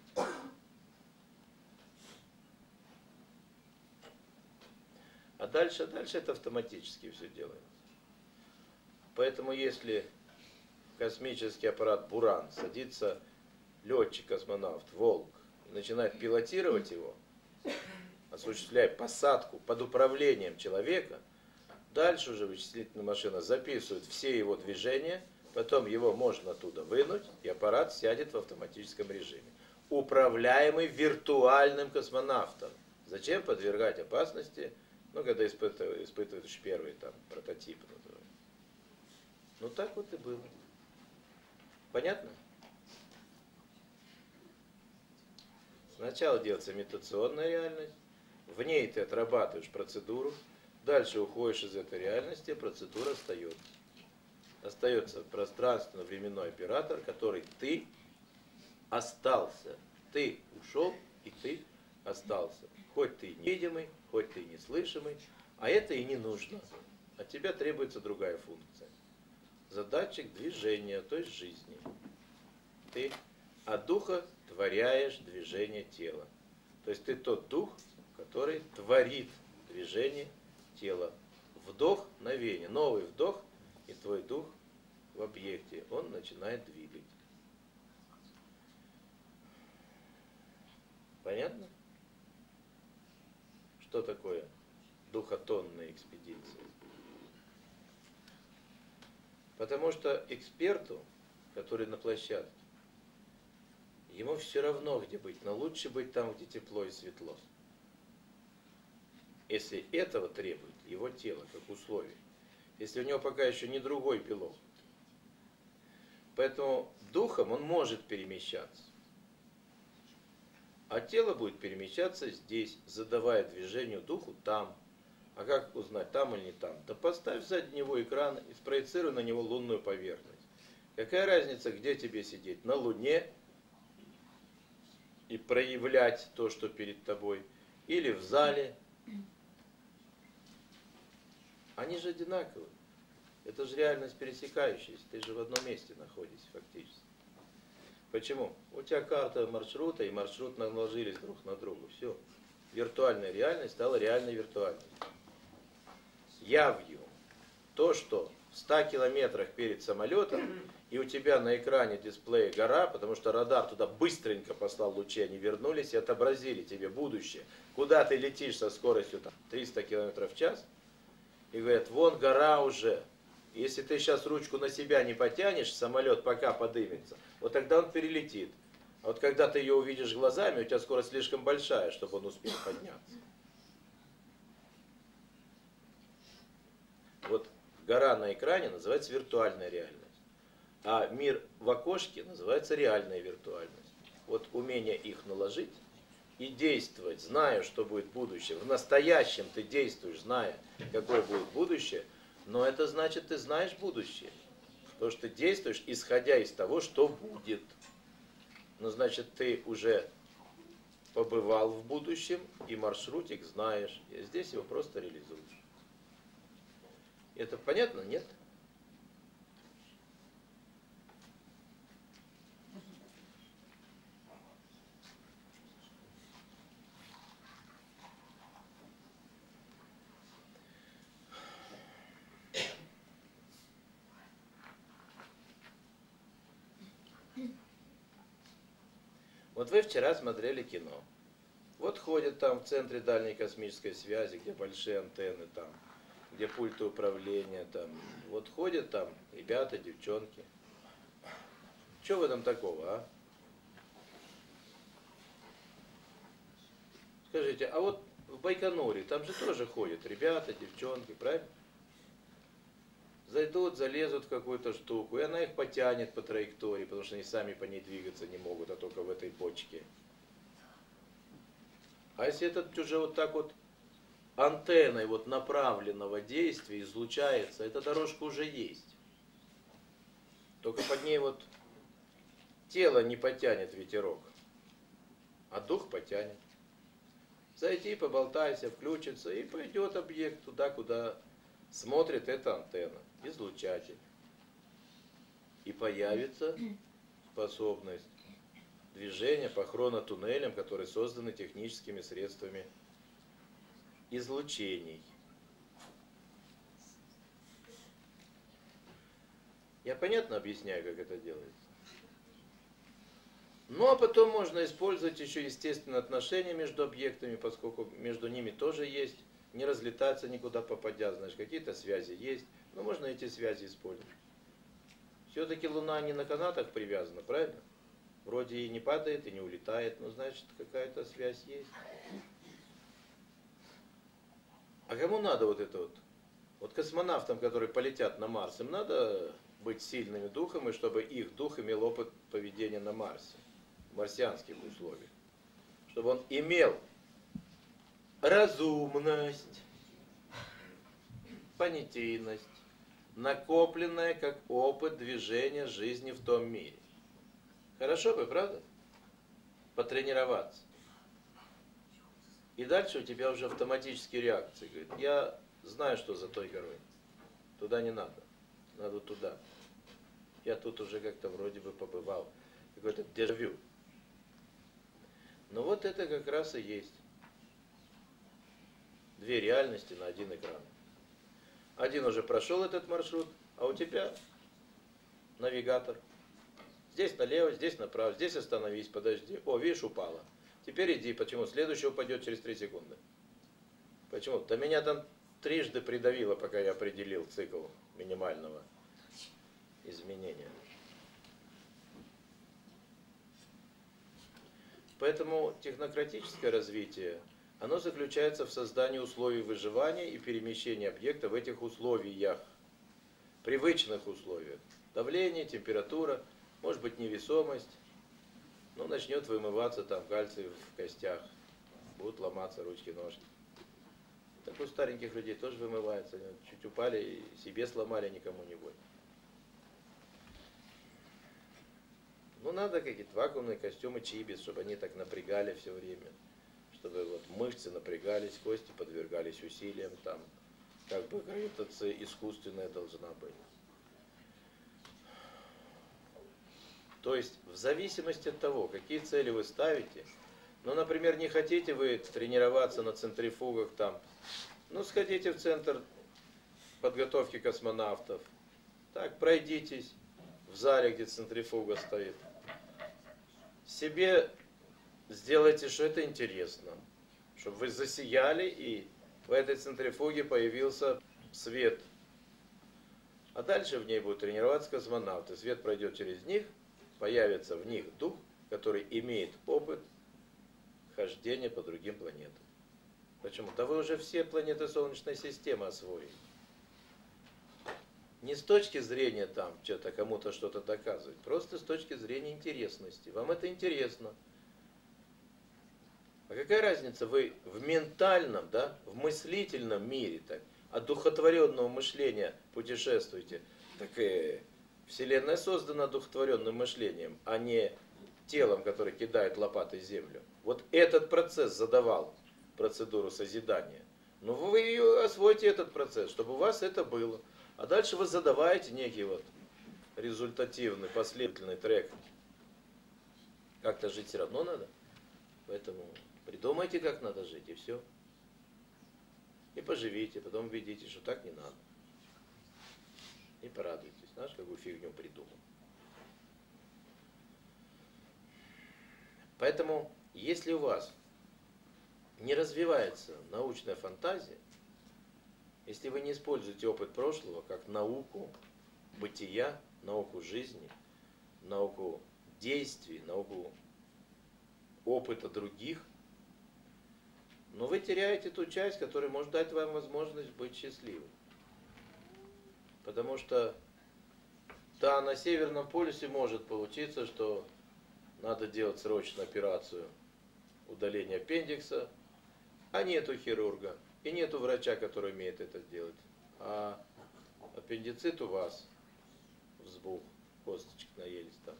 А дальше, дальше это автоматически все делается. Поэтому если в космический аппарат «Буран» садится летчик-космонавт «Волк» и начинает пилотировать его, осуществляя посадку под управлением человека, дальше уже вычислительная машина записывает все его движения, потом его можно оттуда вынуть, и аппарат сядет в автоматическом режиме. Управляемый виртуальным космонавтом. Зачем подвергать опасности? Ну, когда испытываешь, испытываешь первый там прототип. Ну, так вот и было. Понятно? Сначала делается имитационная реальность, в ней ты отрабатываешь процедуру, дальше уходишь из этой реальности, процедура остается. Остается пространственно-временной оператор, который ты остался. Ты ушел, и ты остался. Хоть ты невидимый, хоть ты неслышимый, а это и не нужно. От тебя требуется другая функция. Задатчик движения, то есть жизни. Ты от духа творяешь движение тела. То есть ты тот дух, который творит движение тела. Вдох, мгновение, новый вдох, и твой дух в объекте, он начинает двигать. Понятно? Что такое духотонная экспедиция? Потому что эксперту, который на площадке, ему все равно, где быть, но лучше быть там, где тепло и светло. Если этого требует его тело, как условие. Если у него пока еще не другой белок. Поэтому духом он может перемещаться. А тело будет перемещаться здесь, задавая движению духу там. А как узнать, там или не там? Да поставь сзади него экран и спроецируй на него лунную поверхность. Какая разница, где тебе сидеть? На Луне и проявлять то, что перед тобой, или в зале. Они же одинаковые. Это же реальность пересекающаяся. Ты же в одном месте находишься фактически. Почему? У тебя карта маршрута и маршрут наложились друг на друга. Все. Виртуальная реальность стала реальной виртуальностью. Явью. То, что в ста километрах перед самолетом, и у тебя на экране дисплея гора, потому что радар туда быстренько послал лучи, они вернулись и отобразили тебе будущее. Куда ты летишь со скоростью там, триста километров в час, и говорят, вон гора уже. Если ты сейчас ручку на себя не потянешь, самолет пока подымется, вот тогда он перелетит. А вот когда ты ее увидишь глазами, у тебя скорость слишком большая, чтобы он успел подняться. Вот гора на экране называется виртуальная реальность. А мир в окошке называется реальная виртуальность. Вот умение их наложить и действовать, зная, что будет будущее. В настоящем ты действуешь, зная, какое будет будущее, но это значит, ты знаешь будущее. Потому что ты действуешь, исходя из того, что будет. Ну, значит, ты уже побывал в будущем, и маршрутик знаешь. И здесь его просто реализуешь. Это понятно? Нет? Вот вы вчера смотрели кино. Вот ходят там в центре дальней космической связи, где большие антенны, там, где пульты управления, там. Вот ходят там ребята, девчонки. Что в этом такого, а? Скажите, а вот в Байконуре, там же тоже ходят ребята, девчонки, правильно? Зайдут, залезут в какую-то штуку, и она их потянет по траектории, потому что они сами по ней двигаться не могут, а только в этой бочке. А если этот уже вот так вот антенной вот направленного действия излучается, эта дорожка уже есть. Только под ней вот тело не потянет ветерок, а дух потянет. Зайти, поболтайся, включится, и пойдет объект туда, куда смотрит эта антенна, излучатель. И появится способность движения по хронотуннелям, которые созданы техническими средствами излучений. Я понятно объясняю, как это делается? Ну, а потом можно использовать еще естественные отношения между объектами, поскольку между ними тоже есть, не разлетаться никуда попадя, знаешь, какие-то связи есть, но можно эти связи использовать. Все-таки Луна не на канатах привязана, правильно? Вроде и не падает, и не улетает, но значит какая-то связь есть. А кому надо вот это вот? Вот космонавтам, которые полетят на Марс, им надо быть сильными духом, и чтобы их дух имел опыт поведения на Марсе, в марсианских условиях. Чтобы он имел разумность, понятийность, накопленная как опыт движения жизни в том мире. Хорошо бы, правда? Потренироваться. И дальше у тебя уже автоматические реакции. Говорит, я знаю, что за той горой. Туда не надо. Надо туда. Я тут уже как-то вроде бы побывал. Какой-то дежавю. Но вот это как раз и есть. Две реальности на один экран. Один уже прошел этот маршрут, а у тебя навигатор. Здесь налево, здесь направо, здесь остановись, подожди. О, видишь, упала. Теперь иди. Почему? Следующий упадет через три секунды. Почему? Да меня там трижды придавило, пока я определил цикл минимального изменения. Поэтому технократическое развитие, оно заключается в создании условий выживания и перемещения объекта в этих условиях, привычных условиях. Давление, температура, может быть невесомость, но начнет вымываться там кальций в костях, будут ломаться ручки, ножки. Так у стареньких людей тоже вымывается, чуть упали и себе сломали, никому не больно. Ну надо какие-то вакуумные костюмы чибис, чтобы они так напрягали все время, чтобы вот мышцы напрягались, кости подвергались усилиям, там как бы гравитация искусственная должна быть. То есть, в зависимости от того, какие цели вы ставите, ну, например, не хотите вы тренироваться на центрифугах там, ну, сходите в центр подготовки космонавтов, так, пройдитесь в зале, где центрифуга стоит. Себе сделайте, что это интересно, чтобы вы засияли, и в этой центрифуге появился свет. А дальше в ней будут тренироваться космонавты. Свет пройдет через них, появится в них дух, который имеет опыт хождения по другим планетам. Почему? Да вы уже все планеты Солнечной системы освоили. Не с точки зрения там что-то кому-то что-то доказывать, просто с точки зрения интересности. Вам это интересно. А какая разница, вы в ментальном, да, в мыслительном мире так, от духотворенного мышления путешествуете, так и Вселенная создана одухотворенным мышлением, а не телом, которое кидает лопатой землю. Вот этот процесс задавал процедуру созидания. Ну вы освойте этот процесс, чтобы у вас это было. А дальше вы задаваете некий вот результативный, последовательный трек. Как-то жить все равно надо. Поэтому придумайте, как надо жить, и все. И поживите, потом увидите, что так не надо. И порадуйтесь. Знаешь, какую фигню придумал. Поэтому, если у вас не развивается научная фантазия, если вы не используете опыт прошлого как науку бытия, науку жизни, науку действий, науку опыта других, но вы теряете ту часть, которая может дать вам возможность быть счастливым. Потому что, да, на Северном полюсе может получиться, что надо делать срочно операцию удаления аппендикса, а нету хирурга, и нету врача, который умеет это сделать. А аппендицит у вас взбух, косточек наелись там,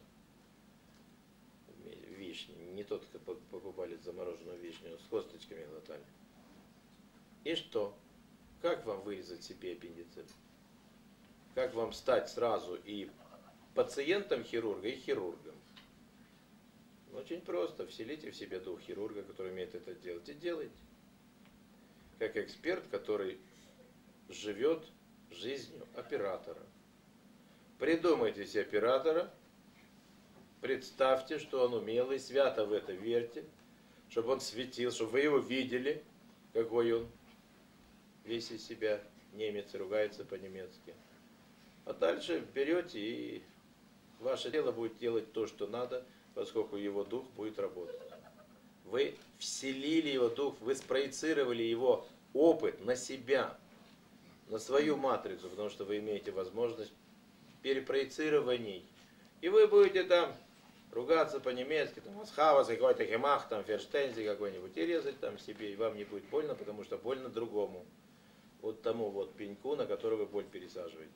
вишни, не тот, кто покупали замороженную вишню, с косточками глотали. И что? Как вам вырезать себе аппендицит? Как вам стать сразу и пациентом хирурга, и хирургом? Очень просто. Вселите в себе дух хирурга, который умеет это делать, и делайте. Как эксперт, который живет жизнью оператора. Придумайте себе оператора, представьте, что он умелый, свято в это верьте, чтобы он светил, чтобы вы его видели, какой он весь из себя немец, ругается по-немецки. А дальше берете, и ваше тело будет делать то, что надо, поскольку его дух будет работать. Вы вселили его дух, вы спроецировали его опыт на себя, на свою матрицу, потому что вы имеете возможность перепроецирований. И вы будете там ругаться по-немецки, там, асхавас, какой-то хемах, там, ферштензи какой-нибудь, и резать там себе, и вам не будет больно, потому что больно другому. Вот тому вот пеньку, на который вы боль пересаживаете.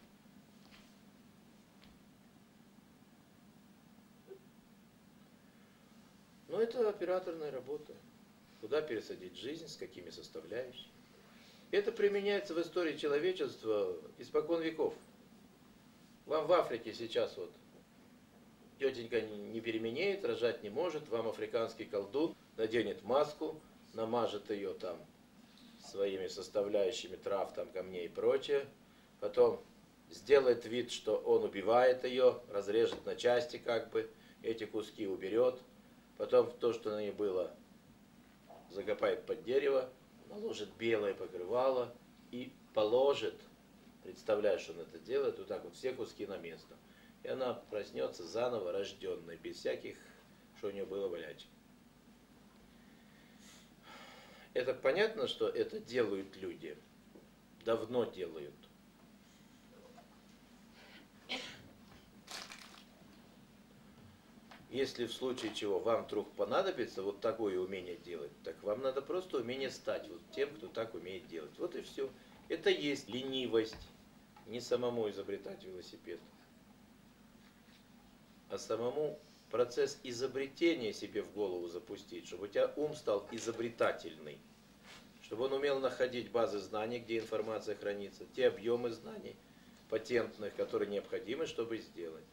Но это операторная работа. Куда пересадить жизнь, с какими составляющими. Это применяется в истории человечества испокон веков. Вам в Африке сейчас вот тетенька не переменяет, рожать не может, вам африканский колдун наденет маску, намажет ее там своими составляющими трав, там, камней и прочее, потом сделает вид, что он убивает ее, разрежет на части как бы, эти куски уберет, потом то, что на ней было, закопает под дерево, наложит белое покрывало и положит, представляя, что он это делает, вот так вот все куски на место. И она проснется заново рожденной, без всяких, что у нее было болячек. Это понятно, что это делают люди. Давно делают. Если в случае чего вам вдруг понадобится вот такое умение делать, так вам надо просто умение стать вот тем, кто так умеет делать. Вот и все. Это есть ленивость. Не самому изобретать велосипед, а самому процесс изобретения себе в голову запустить, чтобы у тебя ум стал изобретательный, чтобы он умел находить базы знаний, где информация хранится, те объемы знаний патентных, которые необходимы, чтобы сделать.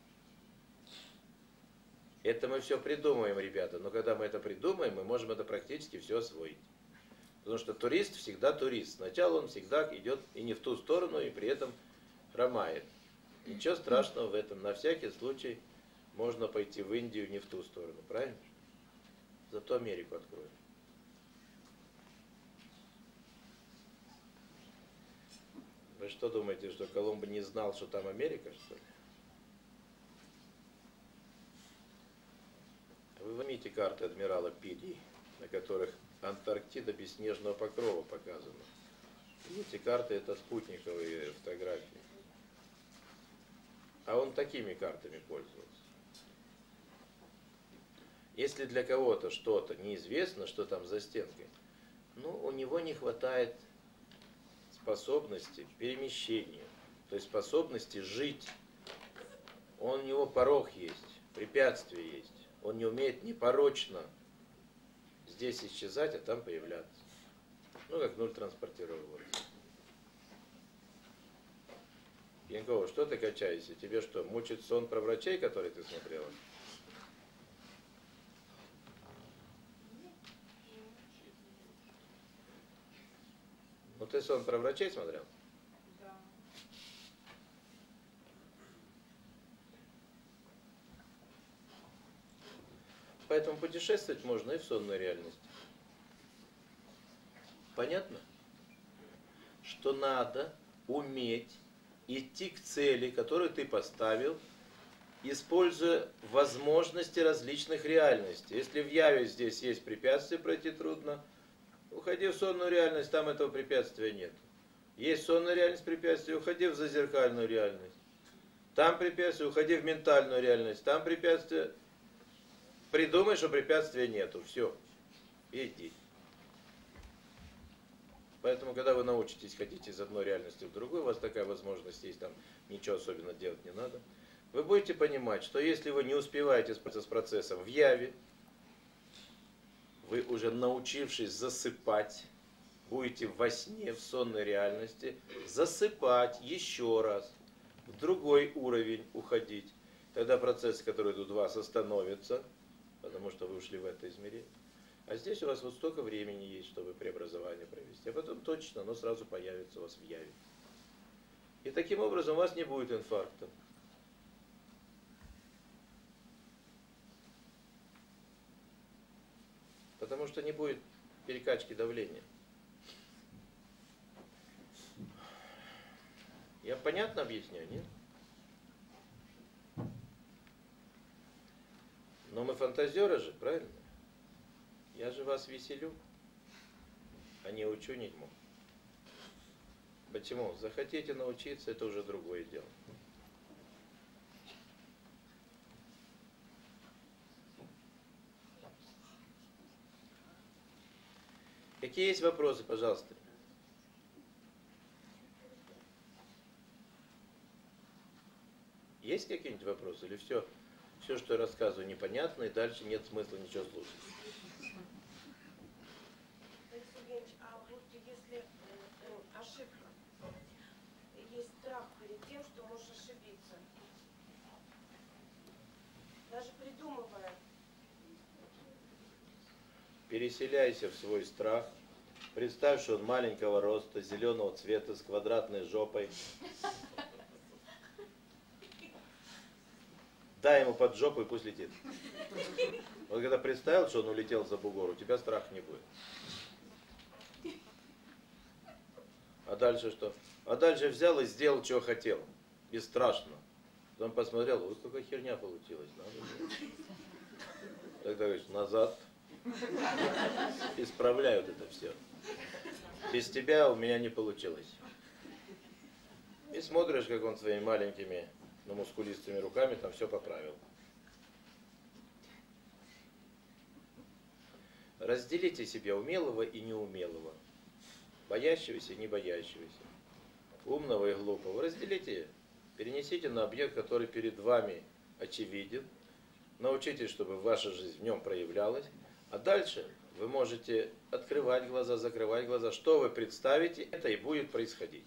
Это мы все придумаем, ребята, но когда мы это придумаем, мы можем это практически все освоить. Потому что турист всегда турист. Сначала он всегда идет и не в ту сторону, и при этом хромает. Ничего страшного в этом. На всякий случай можно пойти в Индию не в ту сторону, правильно? Зато Америку откроем. Вы что думаете, что Колумб не знал, что там Америка, что ли? Вы возьмите карты адмирала Пиди, на которых Антарктида без снежного покрова показана. Эти карты — это спутниковые фотографии. А он такими картами пользовался. Если для кого-то что-то неизвестно, что там за стенкой, ну, у него не хватает способности к перемещению, то есть способности жить. Он, у него порог есть, препятствие есть. Он не умеет непорочно здесь исчезать, а там появляться. Ну, как нуль транспортировывается. Янкова, что ты качаешься? Тебе что, мучит сон про врачей, которые ты смотрела? Ну ты сон про врачей смотрел? Да. Поэтому путешествовать можно и в сонной реальности. Понятно? Что надо уметь идти к цели, которую ты поставил, используя возможности различных реальностей. Если в яве здесь есть препятствие, пройти трудно, уходи в сонную реальность, там этого препятствия нет. Есть сонная реальность препятствия, уходи в зазеркальную реальность. Там препятствие, уходи в ментальную реальность, там препятствие. Придумай, что препятствия нету, все, иди. Поэтому, когда вы научитесь ходить из одной реальности в другую, у вас такая возможность есть, там ничего особенно делать не надо. Вы будете понимать, что если вы не успеваете с процессом в яве, вы уже научившись засыпать, будете во сне, в сонной реальности, засыпать еще раз, в другой уровень уходить. Тогда процессы, которые идут у вас, остановятся, потому что вы ушли в это измерение. А здесь у вас вот столько времени есть, чтобы преобразование провести. А потом точно оно сразу появится у вас в яве. И таким образом у вас не будет инфаркта. Потому что не будет перекачки давления. Я понятно объясняю, нет? Но мы фантазеры же, правильно? Я же вас веселю, а не учу ничему. Почему? Захотите научиться, это уже другое дело. Какие есть вопросы, пожалуйста? Есть какие-нибудь вопросы? Или все, все, что я рассказываю, непонятно, и дальше нет смысла ничего слушать? Сергеевич, а вот если э, э, ошибка, есть страх перед тем, что можешь ошибиться, даже придумывая. Переселяйся в свой страх. Представь, что он маленького роста, зеленого цвета, с квадратной жопой. Дай ему под жопу и пусть летит. Вот когда представил, что он улетел за бугор, у тебя страха не будет. А дальше что? А дальше взял и сделал, что хотел. Бесстрашно. Потом посмотрел, вот какая херня получилась. Надо. Тогда говоришь, назад. Исправляют это все. Без тебя у меня не получилось. И смотришь, как он своими маленькими, но мускулистыми руками там все поправил. Разделите себя умелого и неумелого, боящегося и не боящегося, умного и глупого. Разделите, перенесите на объект, который перед вами очевиден. Научитесь, чтобы ваша жизнь в нем проявлялась. А дальше вы можете открывать глаза, закрывать глаза. Что вы представите, это и будет происходить.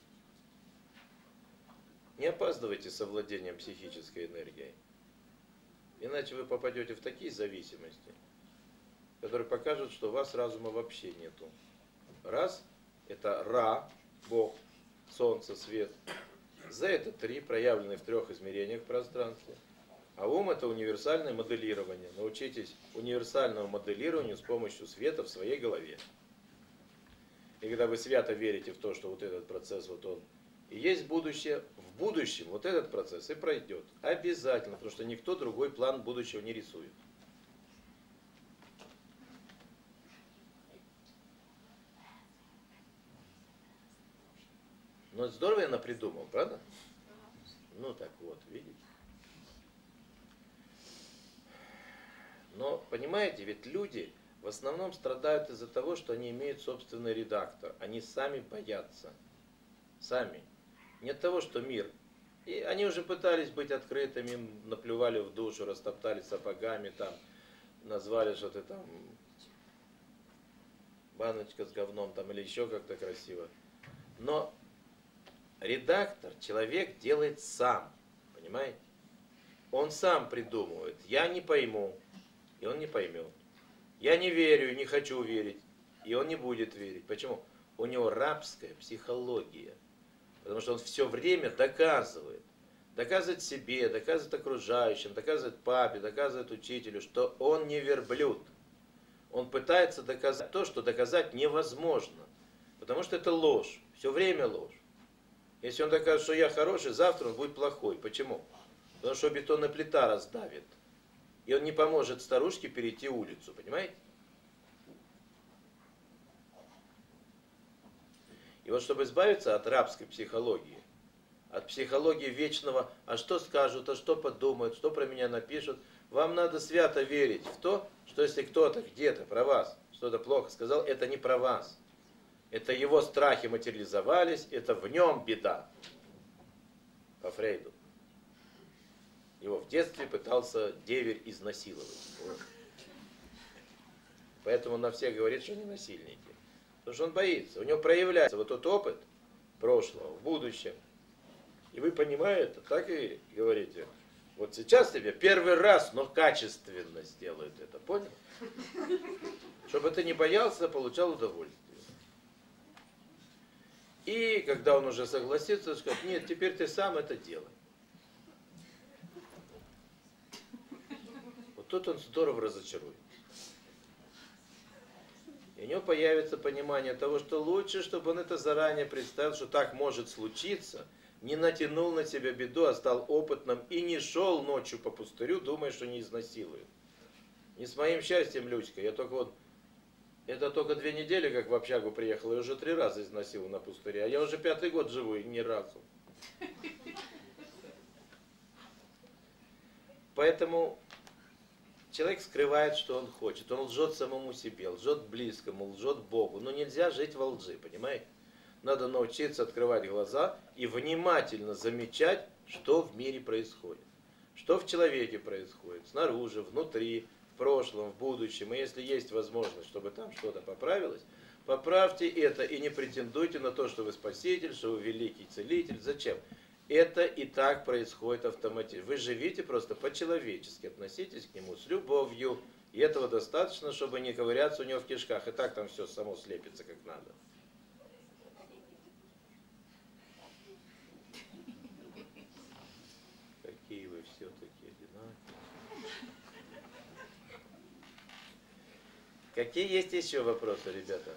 Не опаздывайте с овладением психической энергией. Иначе вы попадете в такие зависимости, которые покажут, что у вас разума вообще нету. Раз – это Ра, Бог, Солнце, Свет. За это три, проявленные в трех измерениях в пространстве. А ум – это универсальное моделирование. Научитесь универсальному моделированию с помощью света в своей голове. И когда вы свято верите в то, что вот этот процесс, вот он и есть будущее, в будущем вот этот процесс и пройдет. Обязательно, потому что никто другой план будущего не рисует. Но здорово я напридумал, правда? Ну так вот, видите. Но, понимаете, ведь люди в основном страдают из-за того, что они имеют собственный редактор. Они сами боятся. Сами. Не от того, что мир. И они уже пытались быть открытыми, им наплевали в душу, растоптали сапогами, там, назвали что-то там баночка с говном там или еще как-то красиво. Но редактор, человек делает сам, понимаете? Он сам придумывает. Я не пойму, и он не поймет. Я не верю и не хочу верить, и он не будет верить. Почему? У него рабская психология. Потому что он все время доказывает. Доказывает себе, доказывает окружающим, доказывает папе, доказывает учителю, что он не верблюд. Он пытается доказать то, что доказать невозможно. Потому что это ложь. Все время ложь. Если он докажет, что я хороший, завтра он будет плохой. Почему? Потому что бетонная плита раздавит. И он не поможет старушке перейти улицу. Понимаете? И вот чтобы избавиться от рабской психологии, от психологии вечного, а что скажут, а что подумают, что про меня напишут, вам надо свято верить в то, что если кто-то где-то про вас что-то плохо сказал, это не про вас. Это его страхи материализовались, это в нем беда. По Фрейду. Его в детстве пытался деверь изнасиловать. Вот. Поэтому он на всех говорит, что они насильники. Потому что он боится. У него проявляется вот тот опыт прошлого в будущем. И вы понимаете, так и говорите. Вот сейчас тебе первый раз, но качественно сделают это. Понял? Чтобы ты не боялся, получал удовольствие. И когда он уже согласится, скажет, нет, теперь ты сам это делай. Вот тут он здорово разочарует. И у него появится понимание того, что лучше, чтобы он это заранее представил, что так может случиться, не натянул на себя беду, а стал опытным и не шел ночью по пустырю, думая, что не изнасилует. Не с моим счастьем, Люська, я только вот, это только две недели, как в общагу приехал, и уже три раза изнасиловал на пустыре, а я уже пятый год живу и ни разу. Поэтому человек скрывает, что он хочет. Он лжет самому себе, лжет близкому, лжет Богу. Но нельзя жить во лжи, понимаете? Надо научиться открывать глаза и внимательно замечать, что в мире происходит. Что в человеке происходит. Снаружи, внутри, в прошлом, в будущем. И если есть возможность, чтобы там что-то поправилось, поправьте это и не претендуйте на то, что вы спаситель, что вы великий целитель. Зачем? Это и так происходит автоматически. Вы живите просто по-человечески, относитесь к нему с любовью. И этого достаточно, чтобы не ковыряться у него в кишках. И так там все само слепится, как надо. Какие вы все-таки одинаковые. Какие есть еще вопросы, ребята?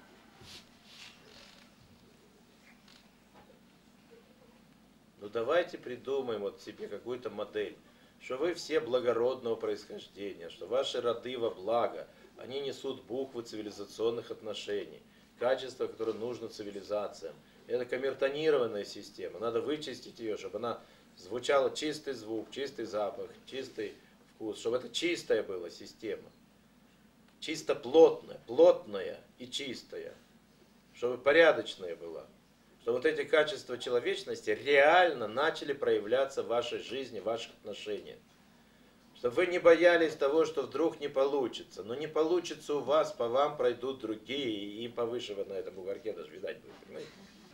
Ну давайте придумаем вот себе какую-то модель, что вы все благородного происхождения, что ваши роды во благо, они несут буквы цивилизационных отношений, качества, которые нужно цивилизациям. Это камертонированная система, надо вычистить ее, чтобы она звучала чистый звук, чистый запах, чистый вкус, чтобы это чистая была система. Чисто плотная, плотная и чистая, чтобы порядочная была. Что вот эти качества человечности реально начали проявляться в вашей жизни, в ваших отношениях. Чтобы вы не боялись того, что вдруг не получится. Но не получится у вас, по вам пройдут другие, и им повыше вот на этом бугорке даже видать будет, понимаете?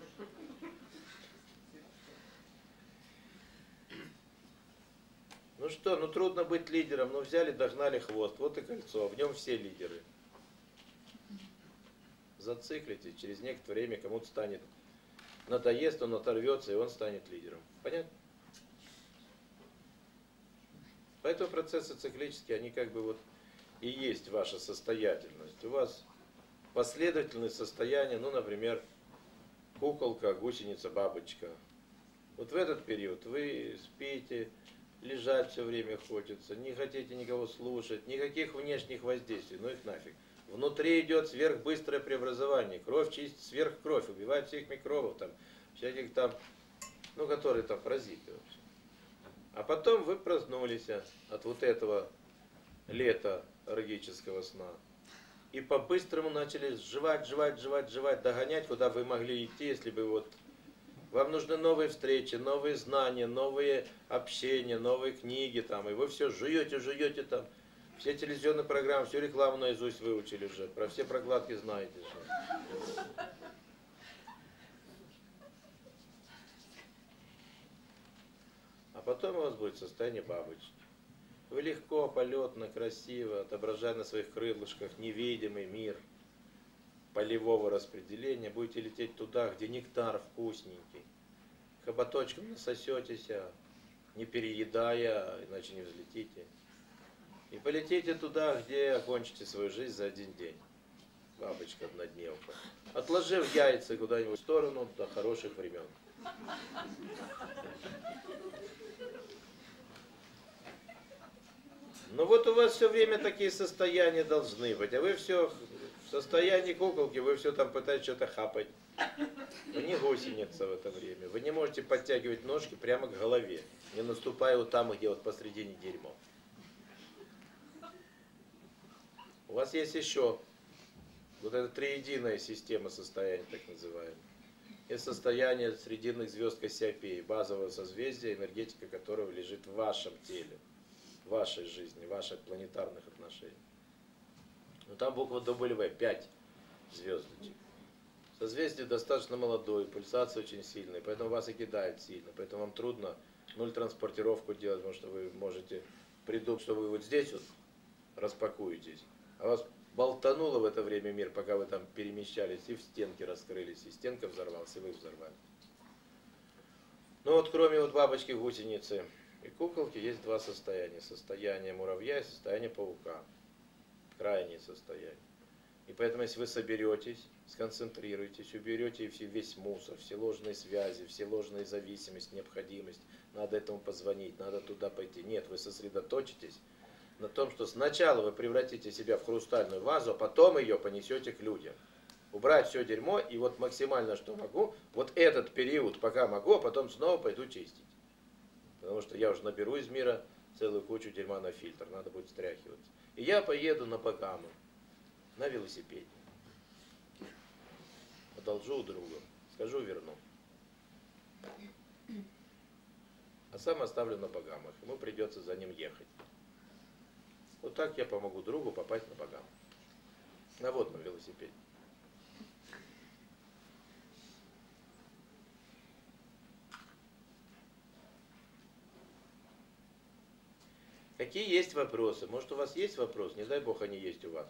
Ну что, ну трудно быть лидером, ну взяли, догнали хвост, вот и кольцо, в нем все лидеры. Зациклите, через некоторое время кому-то станет надоест, он оторвется, и он станет лидером. Понятно? Поэтому процессы циклические, они как бы вот и есть ваша состоятельность. У вас последовательное состояние, ну, например, куколка, гусеница, бабочка. Вот в этот период вы спите, лежать все время хочется, не хотите никого слушать, никаких внешних воздействий, ну их нафиг. Внутри идет сверхбыстрое преобразование. Кровь чистит сверхкровь, убивает всех микробов, там, всяких там, ну, которые там паразиты вообще. А потом вы проснулись от вот этого лета оргического сна. И по-быстрому начали жевать, жевать, жевать, жевать, догонять, куда вы могли идти, если бы вот... Вам нужны новые встречи, новые знания, новые общения, новые книги там. И вы все жуете, жуете там. Все телевизионные программы, всю рекламу наизусть выучили уже. Про все прокладки знаете же. А потом у вас будет состояние бабочки. Вы легко, полетно, красиво, отображая на своих крылышках невидимый мир полевого распределения, будете лететь туда, где нектар вкусненький. Хоботочком насосетесь, не переедая, иначе не взлетите. И полетите туда, где окончите свою жизнь за один день. Бабочка-однодневка. Отложив яйца куда-нибудь в сторону до хороших времен. Ну вот у вас все время такие состояния должны быть, а вы все в состоянии куколки, вы все там пытаетесь что-то хапать. Вы не гусеница в это время. Вы не можете подтягивать ножки прямо к голове, не наступая вот там, где вот посредине дерьмо. У вас есть еще вот эта триединая система состояний, так называемая. И состояние срединных звезд Кассиопеи, базового созвездия, энергетика которого лежит в вашем теле, в вашей жизни, в ваших планетарных отношениях. Но там буква дабл ю, пять звездочек. Созвездие достаточно молодое, пульсация очень сильная, поэтому вас и кидает сильно, поэтому вам трудно нуль транспортировку делать, потому что вы можете придумать, что вы вот здесь вот распакуетесь, а вас болтануло в это время мир, пока вы там перемещались, и в стенки раскрылись, и стенка взорвалась, и вы взорвались. Ну вот кроме вот бабочки, гусеницы и куколки есть два состояния. Состояние муравья и состояние паука. Крайнее состояние. И поэтому если вы соберетесь, сконцентрируетесь, уберете весь мусор, все ложные связи, все ложные зависимости, необходимость, надо этому позвонить, надо туда пойти. Нет, вы сосредоточитесь на том, что сначала вы превратите себя в хрустальную вазу, а потом ее понесете к людям. Убрать все дерьмо, и вот максимально, что могу, вот этот период пока могу, а потом снова пойду чистить. Потому что я уже наберу из мира целую кучу дерьма на фильтр, надо будет стряхиваться. И я поеду на Багамы, на велосипеде. Одолжу у друга, скажу, верну. А сам оставлю на Багамах, ему придется за ним ехать. Вот так я помогу другу попасть на Багамы. На водном велосипеде. Какие есть вопросы? Может, у вас есть вопрос? Не дай бог, они есть у вас.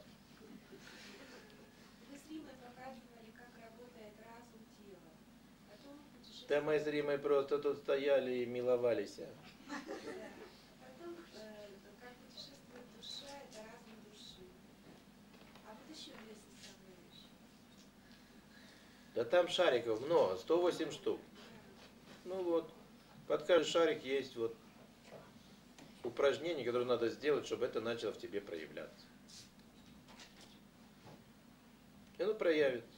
Вы зримо показывали, как работает разум тела. Потом путешествие... Да мы зримые просто тут стояли и миловались. Потом, э, как путешествует душа, это разум души. А вот еще две составляющие. Да там шариков много, сто восемь штук. Ну вот, под каждый шарик есть вот упражнение, которое надо сделать, чтобы это начало в тебе проявляться. И оно проявится.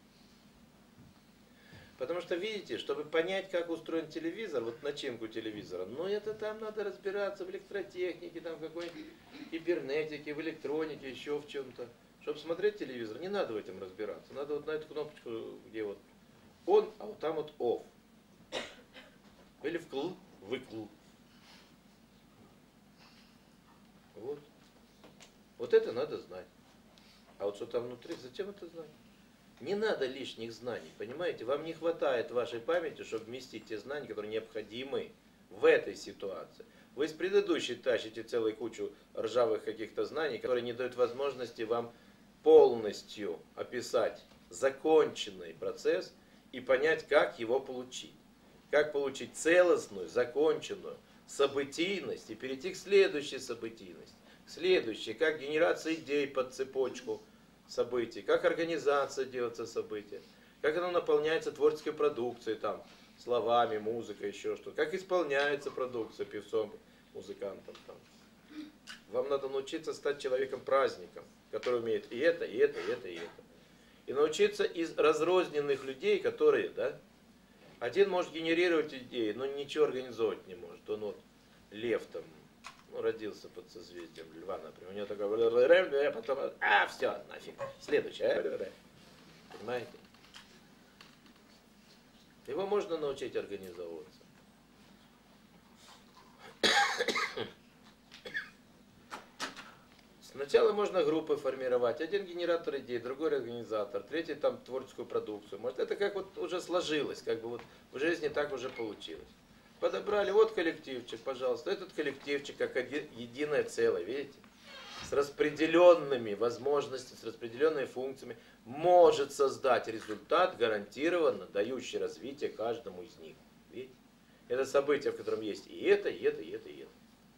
Потому что, видите, чтобы понять, как устроен телевизор, вот начинку телевизора, ну это там надо разбираться в электротехнике, там какой-нибудь кибернетике, в электронике, еще в чем-то. Чтобы смотреть телевизор, не надо в этом разбираться. Надо вот на эту кнопочку, где вот он, а вот там вот off. Или вкл, выкл. Вот. Вот это надо знать. А вот что там внутри, зачем это знать? Не надо лишних знаний, понимаете? Вам не хватает вашей памяти, чтобы вместить те знания, которые необходимы в этой ситуации. Вы с предыдущей тащите целую кучу ржавых каких-то знаний, которые не дают возможности вам полностью описать законченный процесс и понять, как его получить. Как получить целостную, законченную событийность и перейти к следующей событийности. Следующей, как генерация идей под цепочку событий, как организация делается события, как оно наполняется творческой продукцией, там, словами, музыкой, еще что-то, как исполняется продукция певцом, музыкантом. Там. Вам надо научиться стать человеком-праздником, который умеет и это, и это, и это, и это. И научиться из разрозненных людей, которые, да, один может генерировать идеи, но ничего организовать не может. Он вот лев там, ну, родился под созвездием льва, например. У него такой, потом, а, все, нафиг. Следующее. Понимаете? Его можно научить организовываться. Сначала можно группы формировать. Один генератор идей, другой организатор, третий там творческую продукцию. Может, это как вот уже сложилось, как бы вот в жизни так уже получилось. Подобрали, вот коллективчик, пожалуйста. Этот коллективчик как один, единое целое, видите? С распределенными возможностями, с распределенными функциями может создать результат, гарантированно дающий развитие каждому из них. Видите? Это событие, в котором есть и это, и это, и это, и это.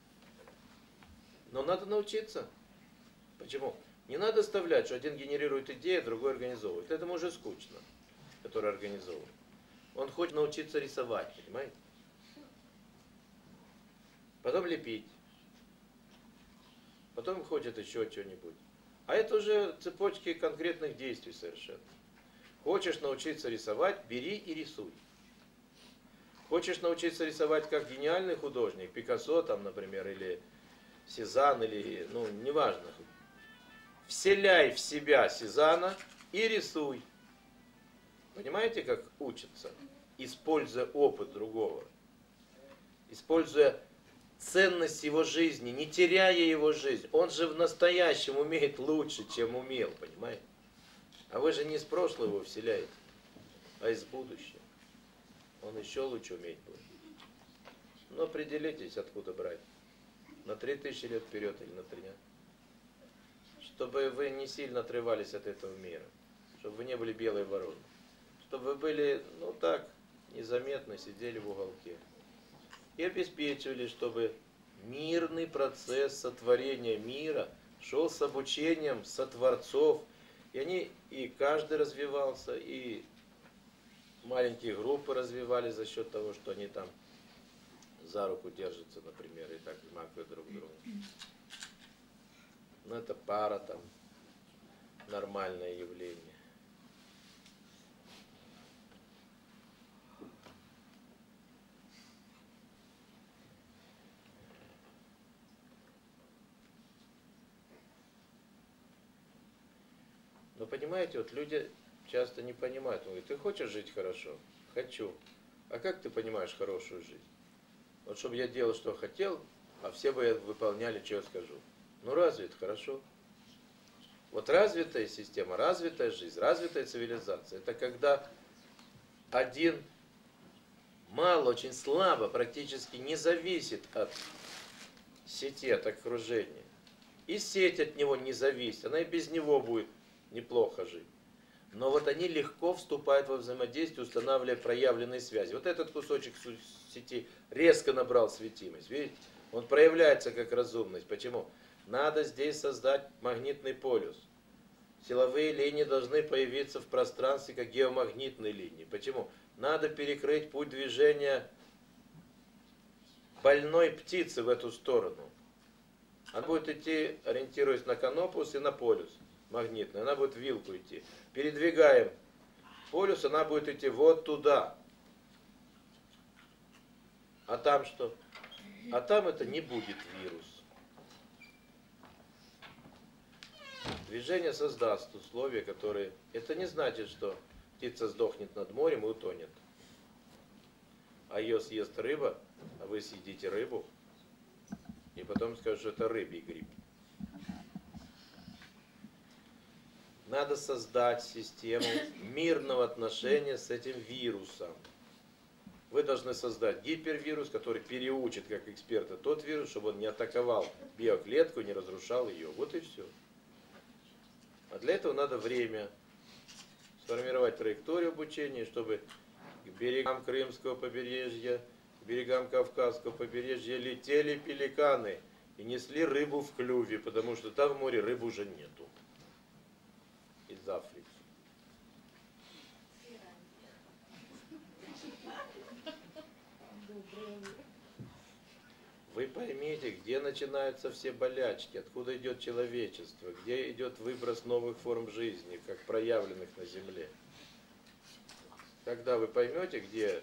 Но надо научиться. Почему? Не надо оставлять, что один генерирует идеи, другой организовывает. Этому уже скучно, который организовывает. Он хочет научиться рисовать, понимаете? Потом лепить. Потом хочет еще что-нибудь. А это уже цепочки конкретных действий совершенно. Хочешь научиться рисовать, бери и рисуй. Хочешь научиться рисовать как гениальный художник, Пикассо там, например, или Сезанн, или, ну, неважно. Вселяй в себя Сезанна и рисуй. Понимаете, как учатся? Используя опыт другого. Используя ценность его жизни, не теряя его жизнь. Он же в настоящем умеет лучше, чем умел, понимаете? А вы же не из прошлого его вселяете, а из будущего. Он еще лучше уметь будет. Но определитесь, откуда брать. На три тысячи лет вперед или на три. Чтобы вы не сильно отрывались от этого мира. Чтобы вы не были белой вороной. Чтобы вы были, ну так, незаметно сидели в уголке. И обеспечивали, чтобы мирный процесс сотворения мира шел с обучением сотворцов. И они, и каждый развивался, и маленькие группы развивались за счет того, что они там за руку держатся, например, и так макают друг друга. Ну, это пара там, нормальное явление. Но понимаете, вот люди часто не понимают. Он говорит, ты хочешь жить хорошо? Хочу. А как ты понимаешь хорошую жизнь? Вот чтобы я делал, что хотел, а все бы выполняли, что я скажу. Ну разве это хорошо? Вот развитая система, развитая жизнь, развитая цивилизация, это когда один мало, очень слабо, практически не зависит от сети, от окружения. И сеть от него не зависит, она и без него будет неплохо жить. Но вот они легко вступают во взаимодействие, устанавливая проявленные связи. Вот этот кусочек сети резко набрал светимость, видите? Он проявляется как разумность. Почему? Надо здесь создать магнитный полюс. Силовые линии должны появиться в пространстве как геомагнитные линии. Почему? Надо перекрыть путь движения больной птицы в эту сторону. Она будет идти, ориентируясь на конопус и на полюс магнитный. Она будет в вилку идти. Передвигаем полюс, она будет идти вот туда. А там что? А там это не будет вирус. Движение создаст условия, которые... Это не значит, что птица сдохнет над морем и утонет. А ее съест рыба, а вы съедите рыбу, и потом скажут, что это рыбий гриб. Надо создать систему мирного отношения с этим вирусом. Вы должны создать гипервирус, который переучит, как эксперты, тот вирус, чтобы он не атаковал биоклетку, не разрушал ее. Вот и все. А для этого надо время. Сформировать траекторию обучения, чтобы к берегам Крымского побережья, к берегам Кавказского побережья летели пеликаны и несли рыбу в клюве, потому что там в море рыбы уже нету. Из Африки. Вы поймите, где начинаются все болячки, откуда идет человечество, где идет выброс новых форм жизни, как проявленных на Земле. Когда вы поймете, где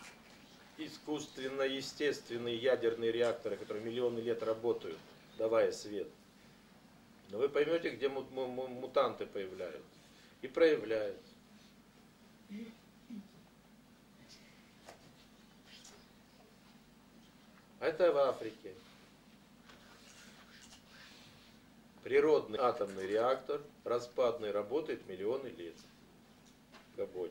искусственно-естественные ядерные реакторы, которые миллионы лет работают, давая свет, но вы поймете, где мутанты появляются и проявляются. А это в Африке. Природный атомный реактор, распадный, работает миллионы лет в Габоне.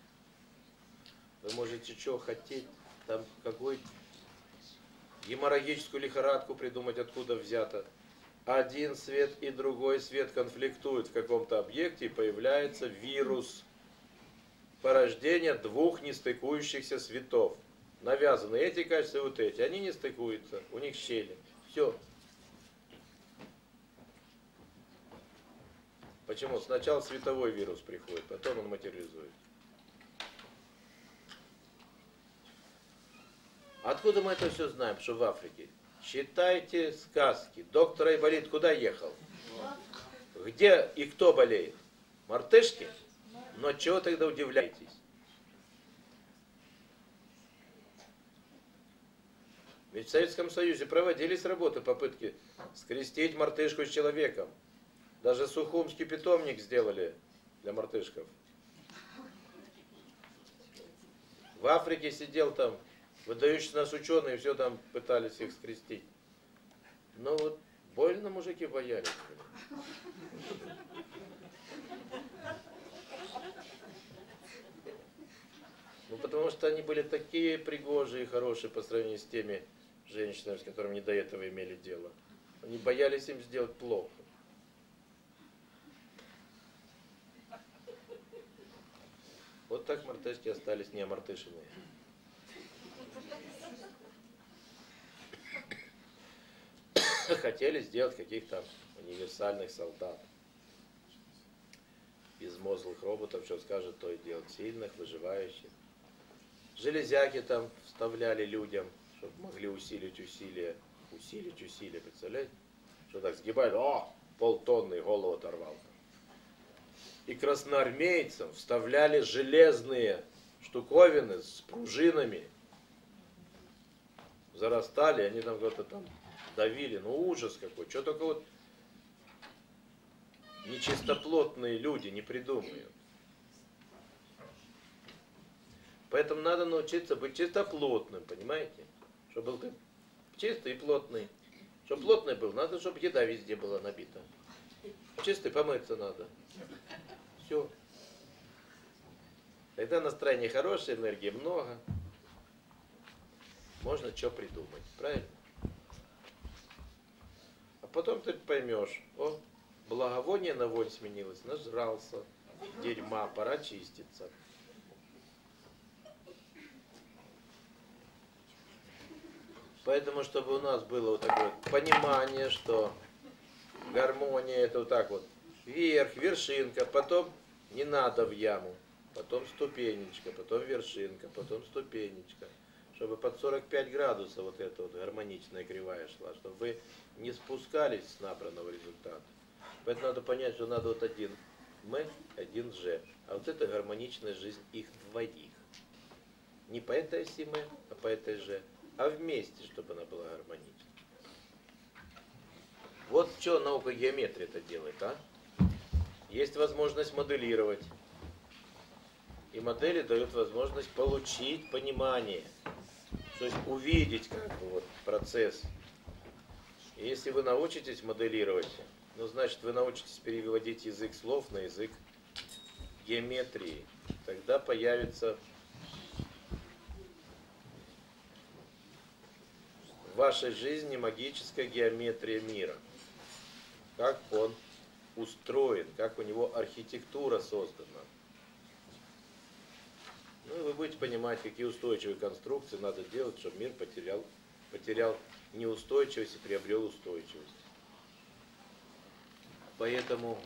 Вы можете что хотеть, там какой геморрагическую лихорадку придумать, откуда взято. Один свет и другой свет конфликтуют в каком-то объекте, и появляется вирус порождения двух нестыкующихся светов. Навязаны эти качества и вот эти. Они не стыкуются, у них щели. Все. Почему? Сначала световой вирус приходит, потом он материализует. Откуда мы это все знаем, что в Африке? Читайте сказки. Доктор Айболит куда ехал? Где и кто болеет? Мартышки? Но чего тогда удивляетесь? Ведь в Советском Союзе проводились работы, попытки скрестить мартышку с человеком. Даже Сухумский питомник сделали для мартышков. В Африке сидел там выдающийся нас ученый, и все там пытались их скрестить. Но вот больно мужики боялись. Ну потому что они были такие пригожие и хорошие по сравнению с теми женщинами, с которыми не до этого имели дело. Они боялись им сделать плохо. Вот так мартышки остались неомартышенные. Хотели сделать каких-то универсальных солдат. Безмозглых роботов, что скажет, то и делать. Сильных, выживающих. Железяки там вставляли людям, чтобы могли усилить усилия. Усилить усилия, представляете? Что так сгибают, о, полтонны, голову оторвал. И красноармейцам вставляли железные штуковины с пружинами. Зарастали, они там где-то там давили. Ну ужас какой. Что только вот нечистоплотные люди не придумают. Поэтому надо научиться быть чистоплотным, понимаете? Чтобы был ты чистый и плотный. Чтобы плотный был, надо, чтобы еда везде была набита. Чистый помыться надо. Все. Тогда настроение хорошее, энергии много. Можно что придумать, правильно? А потом ты поймешь, о, благовоние на вонь сменилось, нажрался, дерьма, пора чиститься. Поэтому, чтобы у нас было вот такое понимание, что гармония это вот так вот, вверх, вершинка, потом не надо в яму, потом ступенечка, потом вершинка, потом ступенечка. Чтобы под сорок пять градусов вот эта вот гармоничная кривая шла, чтобы вы не спускались с набранного результата. Поэтому надо понять, что надо вот один М, один Ж. А вот это гармоничная жизнь их двоих. Не по этой оси М, а по этой Ж, а вместе, чтобы она была гармонична. Вот что наука геометрии это делает, а? Есть возможность моделировать. И модели дают возможность получить понимание. То есть увидеть как бы вот процесс. И если вы научитесь моделировать, ну значит вы научитесь переводить язык слов на язык геометрии. Тогда появится в вашей жизни магическая геометрия мира. Как он устроен, как у него архитектура создана. Ну и вы будете понимать, какие устойчивые конструкции надо делать, чтобы мир потерял, потерял неустойчивость и приобрел устойчивость. Поэтому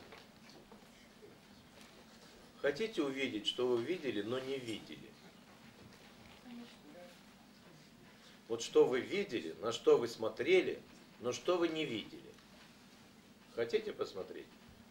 хотите увидеть, что вы видели, но не видели. Вот что вы видели, на что вы смотрели, но что вы не видели. Хотите посмотреть?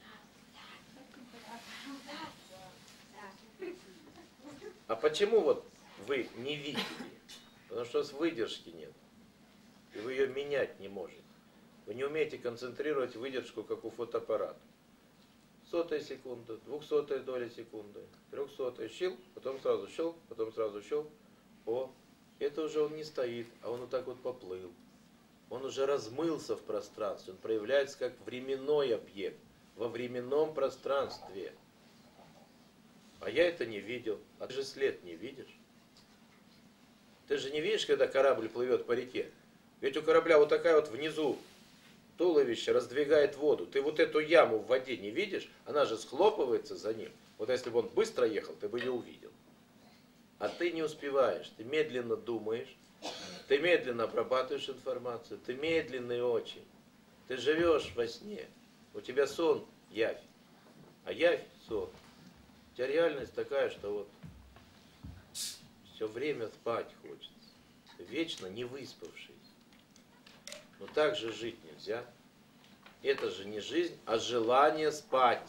А почему вот вы не видите? Потому что у вас выдержки нет. И вы ее менять не можете. Вы не умеете концентрировать выдержку, как у фотоаппарата. Сотая секунда, двухсотая доля секунды, трехсотая, щел, потом сразу щел, потом сразу щел. О, это уже он не стоит, а он вот так вот поплыл. он уже размылся в пространстве, он проявляется как временной объект, во временном пространстве. А я это не видел. А ты же след не видишь. Ты же не видишь, когда корабль плывет по реке. Ведь у корабля вот такая вот внизу туловище раздвигает воду. Ты вот эту яму в воде не видишь, она же схлопывается за ним. Вот если бы он быстро ехал, ты бы не увидел. А ты не успеваешь, ты медленно думаешь, ты медленно обрабатываешь информацию, ты медленный очень. Ты живешь во сне. У тебя сон – явь, а явь – сон. У тебя реальность такая, что вот все время спать хочется. Ты вечно не выспавшись. Но так же жить нельзя. Это же не жизнь, а желание спать.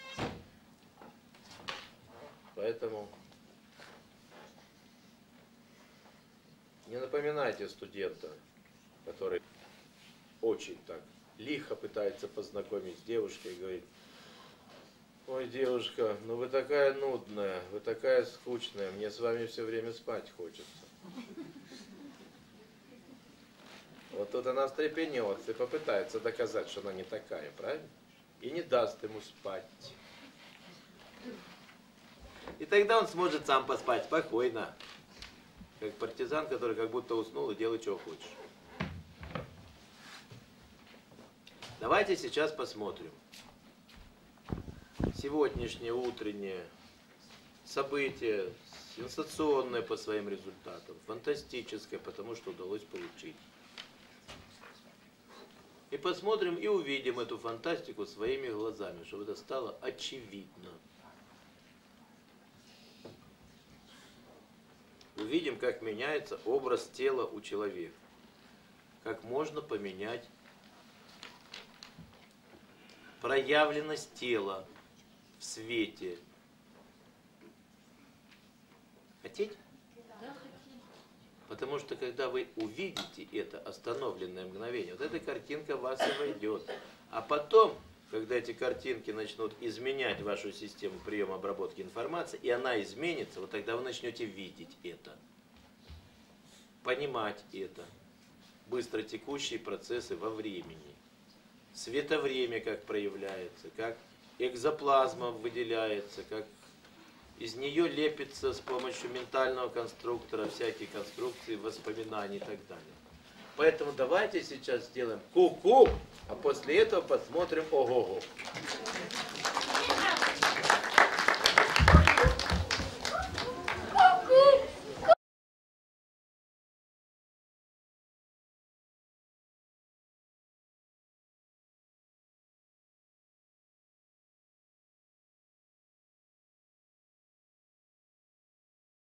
Поэтому не напоминайте студента, который очень так лихо пытается познакомить с девушкой и говорит: ой, девушка, ну вы такая нудная, вы такая скучная, мне с вами все время спать хочется. Вот тут она встрепенется и попытается доказать, что она не такая, правильно? И не даст ему спать. И тогда он сможет сам поспать спокойно. Как партизан, который как будто уснул и делает, что хочешь. Давайте сейчас посмотрим. Сегодняшнее утреннее событие, сенсационное по своим результатам, фантастическое, потому что удалось получить. И посмотрим и увидим эту фантастику своими глазами, чтобы это стало очевидно. Увидим, как меняется образ тела у человека. Как можно поменять проявленность тела в свете. Хотите? Да, хотим. Потому что когда вы увидите это остановленное мгновение, вот эта картинка в вас и войдет. А потом, когда эти картинки начнут изменять вашу систему приема обработки информации, и она изменится, вот тогда вы начнете видеть это, понимать это, быстротекущие процессы во времени, световремя как проявляется, как экзоплазма выделяется, как из нее лепится с помощью ментального конструктора всякие конструкции, воспоминаний и так далее. Поэтому давайте сейчас сделаем ку-ку, а после этого посмотрим ого-го.